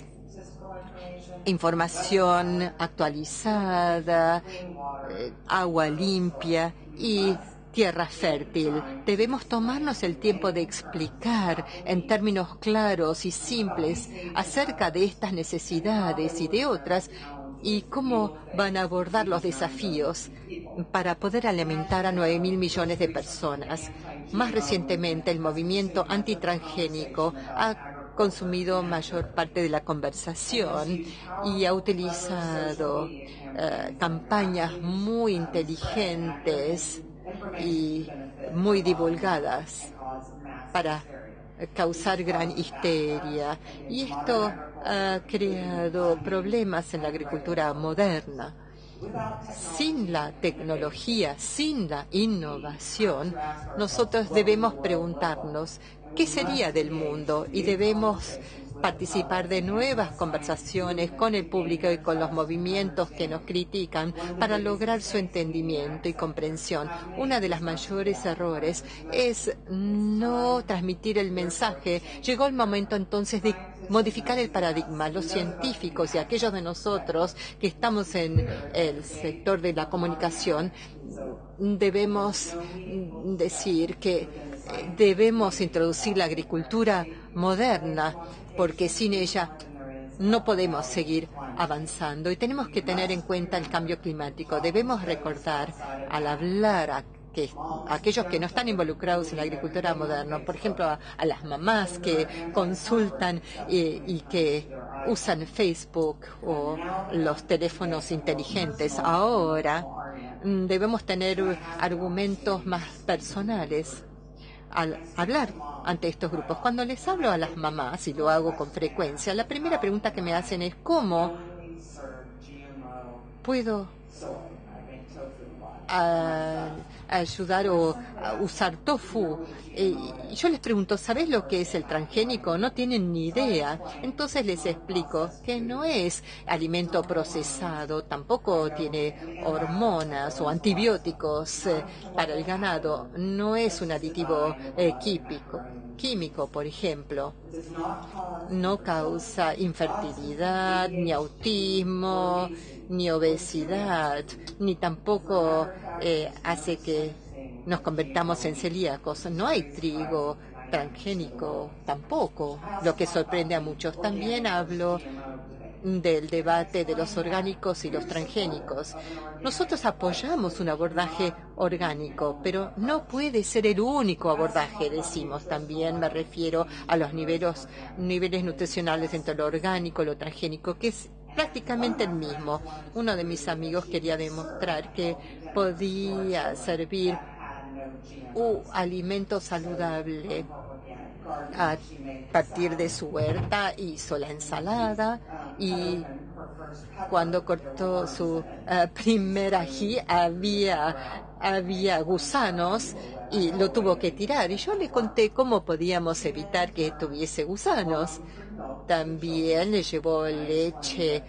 información actualizada, agua limpia y tierra fértil. Debemos tomarnos el tiempo de explicar en términos claros y simples acerca de estas necesidades y de otras y cómo van a abordar los desafíos para poder alimentar a 9.000 millones de personas. Más recientemente, el movimiento antitransgénico ha consumido mayor parte de la conversación y ha utilizado campañas muy inteligentes y muy divulgadas para causar gran histeria. Y esto ha creado problemas en la agricultura moderna. Sin la tecnología, sin la innovación, nosotros debemos preguntarnos qué sería del mundo y debemos participar de nuevas conversaciones con el público y con los movimientos que nos critican para lograr su entendimiento y comprensión. Uno de los mayores errores es no transmitir el mensaje. Llegó el momento entonces de modificar el paradigma. Los científicos y aquellos de nosotros que estamos en el sector de la comunicación debemos decir que debemos introducir la agricultura moderna, porque sin ella no podemos seguir avanzando y tenemos que tener en cuenta el cambio climático. Debemos recordar al hablar a aquellos que no están involucrados en la agricultura moderna, por ejemplo, a las mamás que consultan y que usan Facebook o los teléfonos inteligentes. Ahora debemos tener argumentos más personales al hablar ante estos grupos. Cuando les hablo a las mamás, y lo hago con frecuencia, la primera pregunta que me hacen es ¿cómo puedo ayudar o usar tofu? Y yo les pregunto, ¿sabes lo que es el transgénico? No tienen ni idea. Entonces les explico que no es alimento procesado, tampoco tiene hormonas o antibióticos para el ganado, no es un aditivo químico, por ejemplo. No causa infertilidad, ni autismo, ni obesidad, ni tampoco hace que nos convertamos en celíacos. No hay trigo transgénico tampoco, lo que sorprende a muchos. También hablo del debate de los orgánicos y los transgénicos. Nosotros apoyamos un abordaje orgánico, pero no puede ser el único abordaje, decimos. También me refiero a los niveles nutricionales entre lo orgánico y lo transgénico, que es prácticamente el mismo. Uno de mis amigos quería demostrar que podía servir un alimento saludable. A partir de su huerta hizo la ensalada y cuando cortó su primer ají había gusanos y lo tuvo que tirar. Y yo le conté cómo podíamos evitar que tuviese gusanos. También le llevó leche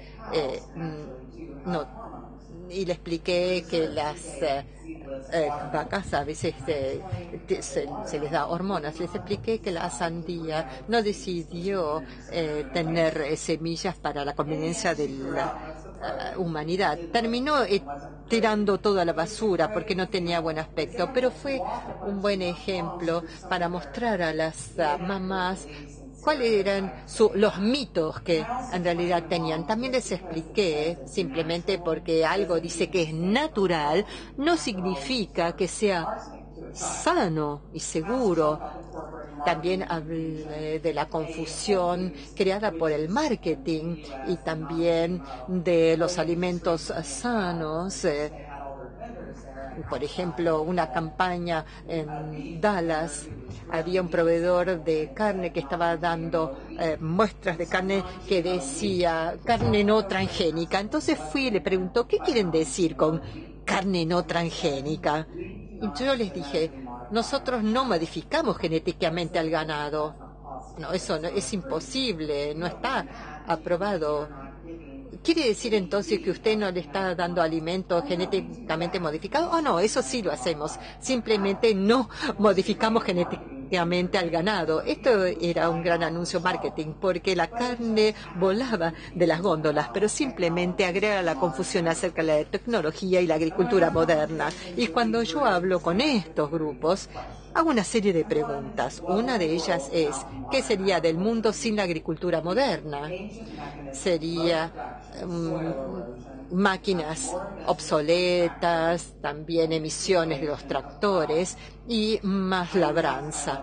y le expliqué que las vacas a veces se les da hormonas. Les expliqué que la sandía no decidió tener semillas para la conveniencia humanidad. Terminó tirando toda la basura porque no tenía buen aspecto, pero fue un buen ejemplo para mostrar a las mamás cuáles eran los mitos que en realidad tenían. También les expliqué, simplemente porque algo dice que es natural, no significa que sea sano y seguro. También hablé de la confusión creada por el marketing y también de los alimentos sanos. Por ejemplo, una campaña en Dallas, había un proveedor de carne que estaba dando muestras de carne que decía carne no transgénica. Entonces fui y le preguntó, ¿qué quieren decir con carne no transgénica? Y yo les dije, nosotros no modificamos genéticamente al ganado. No, eso no, es imposible, no está aprobado. ¿Quiere decir entonces que usted no le está dando alimento genéticamente modificado? Oh, no, eso sí lo hacemos. Simplemente no modificamos genéticamente al ganado. Esto era un gran anuncio marketing porque la carne volaba de las góndolas, pero simplemente agrega la confusión acerca de la tecnología y la agricultura moderna. Y cuando yo hablo con estos grupos, hago una serie de preguntas. Una de ellas es, ¿qué sería del mundo sin la agricultura moderna? Sería máquinas obsoletas, también emisiones de los tractores y más labranza.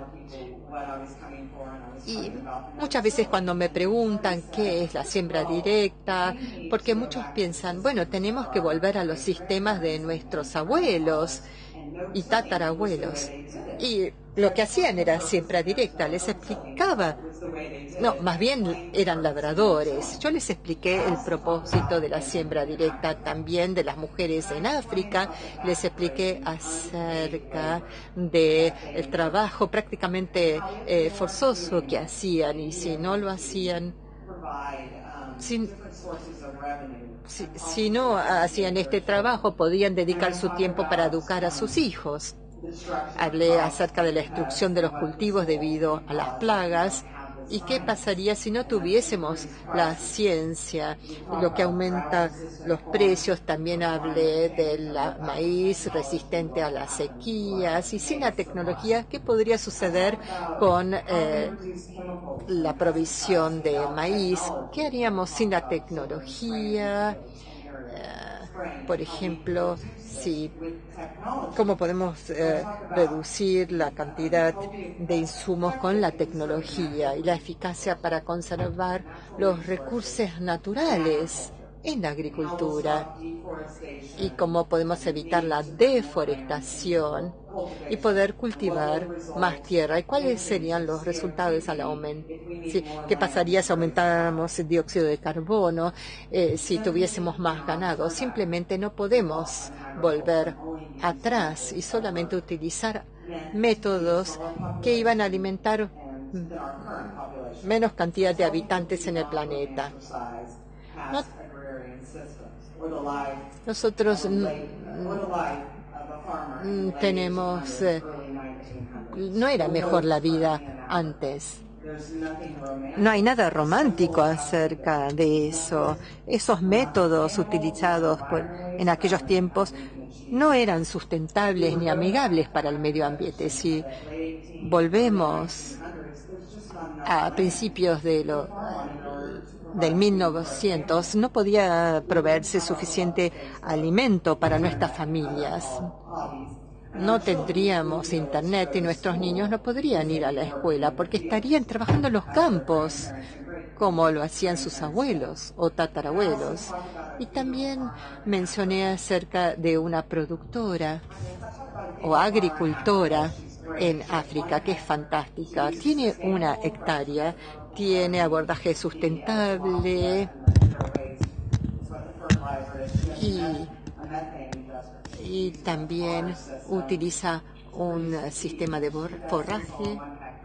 Y muchas veces cuando me preguntan qué es la siembra directa, porque muchos piensan, bueno, tenemos que volver a los sistemas de nuestros abuelos y tatarabuelos. Y lo que hacían era siembra directa, les explicaba. No, más bien eran labradores. Yo les expliqué el propósito de la siembra directa, también de las mujeres en África. Les expliqué acerca del trabajo prácticamente forzoso que hacían, y si no lo hacían, si no hacían este trabajo, podían dedicar su tiempo para educar a sus hijos. Hablé acerca de la destrucción de los cultivos debido a las plagas y qué pasaría si no tuviésemos la ciencia, lo que aumenta los precios. También hablé del maíz resistente a las sequías y sin la tecnología, ¿qué podría suceder con la provisión de maíz? ¿Qué haríamos sin la tecnología? Por ejemplo, cómo podemos reducir la cantidad de insumos con la tecnología y la eficacia para conservar los recursos naturales en la agricultura, y cómo podemos evitar la deforestación y poder cultivar más tierra. ¿Y cuáles serían los resultados al aumento? ¿Qué pasaría si aumentáramos el dióxido de carbono, si tuviésemos más ganado? Simplemente no podemos volver atrás y solamente utilizar métodos que iban a alimentar menos cantidad de habitantes en el planeta. Nosotros tenemos... no era mejor la vida antes. No hay nada romántico acerca de eso. Esos métodos utilizados en aquellos tiempos no eran sustentables ni amigables para el medio ambiente. Si volvemos a principios del 1900, no podía proveerse suficiente alimento para nuestras familias. No tendríamos internet y nuestros niños no podrían ir a la escuela porque estarían trabajando en los campos como lo hacían sus abuelos o tatarabuelos. Y también mencioné acerca de una productora o agricultora en África que es fantástica. Tiene 1 hectárea, tiene abordaje sustentable y también utiliza un sistema de forraje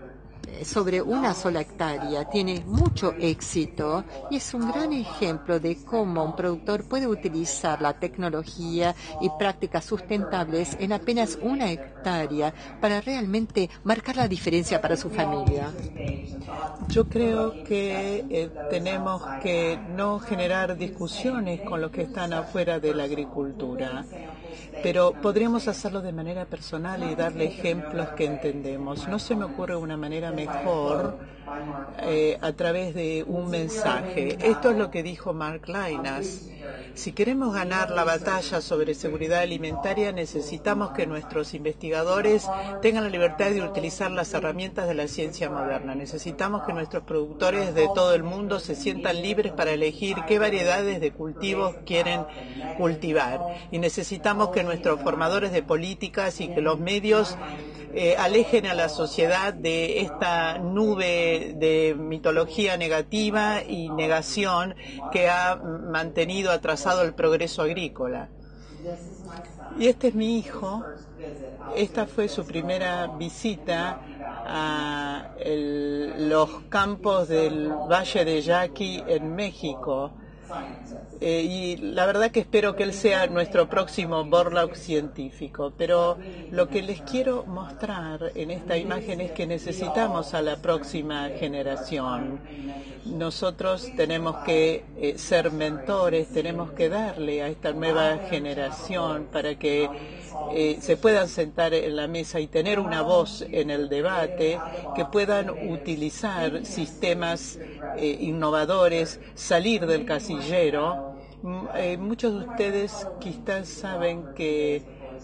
sobre una sola hectárea tiene mucho éxito y es un gran ejemplo de cómo un productor puede utilizar la tecnología y prácticas sustentables en apenas una hectárea para realmente marcar la diferencia para su familia. Yo creo que tenemos que no generar discusiones con los que están afuera de la agricultura, pero podríamos hacerlo de manera personal y darle ejemplos que entendemos. No se me ocurre una manera mejor a través de un mensaje. Esto es lo que dijo Mark Lynas. Si queremos ganar la batalla sobre seguridad alimentaria, necesitamos que nuestros investigadores tengan la libertad de utilizar las herramientas de la ciencia moderna. Necesitamos que nuestros productores de todo el mundo se sientan libres para elegir qué variedades de cultivos quieren cultivar. Y necesitamos que nuestros formadores de políticas y que los medios alejen a la sociedad de esta nube de mitología negativa y negación que ha mantenido atrasado el progreso agrícola. Y este es mi hijo. Esta fue su primera visita a los campos del Valle de Yaqui en México. Y la verdad que espero que él sea nuestro próximo Borlaug científico, pero lo que les quiero mostrar en esta imagen es que necesitamos a la próxima generación. Nosotros tenemos que ser mentores, tenemos que darle a esta nueva generación para que se puedan sentar en la mesa y tener una voz en el debate, que puedan utilizar sistemas innovadores, salir del casillero. Muchos de ustedes quizás saben que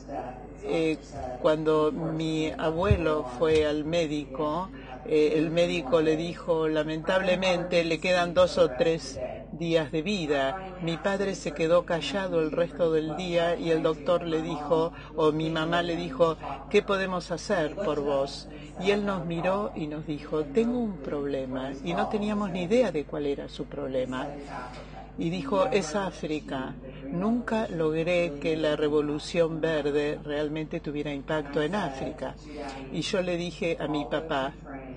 cuando mi abuelo fue al médico, el médico le dijo, lamentablemente le quedan 2 o 3 días de vida. Mi padre se quedó callado el resto del día y el doctor le dijo, o mi mamá le dijo, ¿qué podemos hacer por vos? Y él nos miró y nos dijo, tengo un problema, y no teníamos ni idea de cuál era su problema. Y dijo, es África. Nunca logré que la revolución verde realmente tuviera impacto en África. Y yo le dije a mi papá,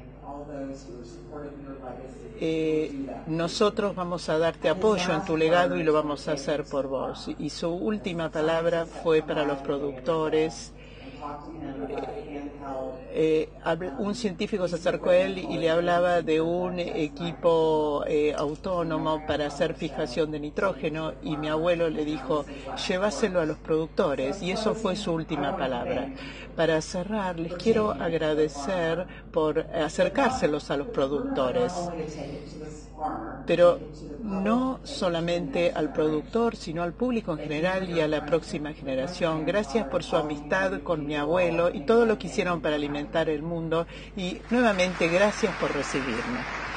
nosotros vamos a darte apoyo en tu legado y lo vamos a hacer por vos. Y su última palabra fue para los productores. Un científico se acercó a él y le hablaba de un equipo autónomo para hacer fijación de nitrógeno, y mi abuelo le dijo, llévaselo a los productores, y eso fue su última palabra. Para cerrar, les quiero agradecer por acercárselos a los productores, pero no solamente al productor, sino al público en general y a la próxima generación. Gracias por su amistad con mi abuelo y todo lo que hicieron para alimentar el mundo, y nuevamente gracias por recibirme.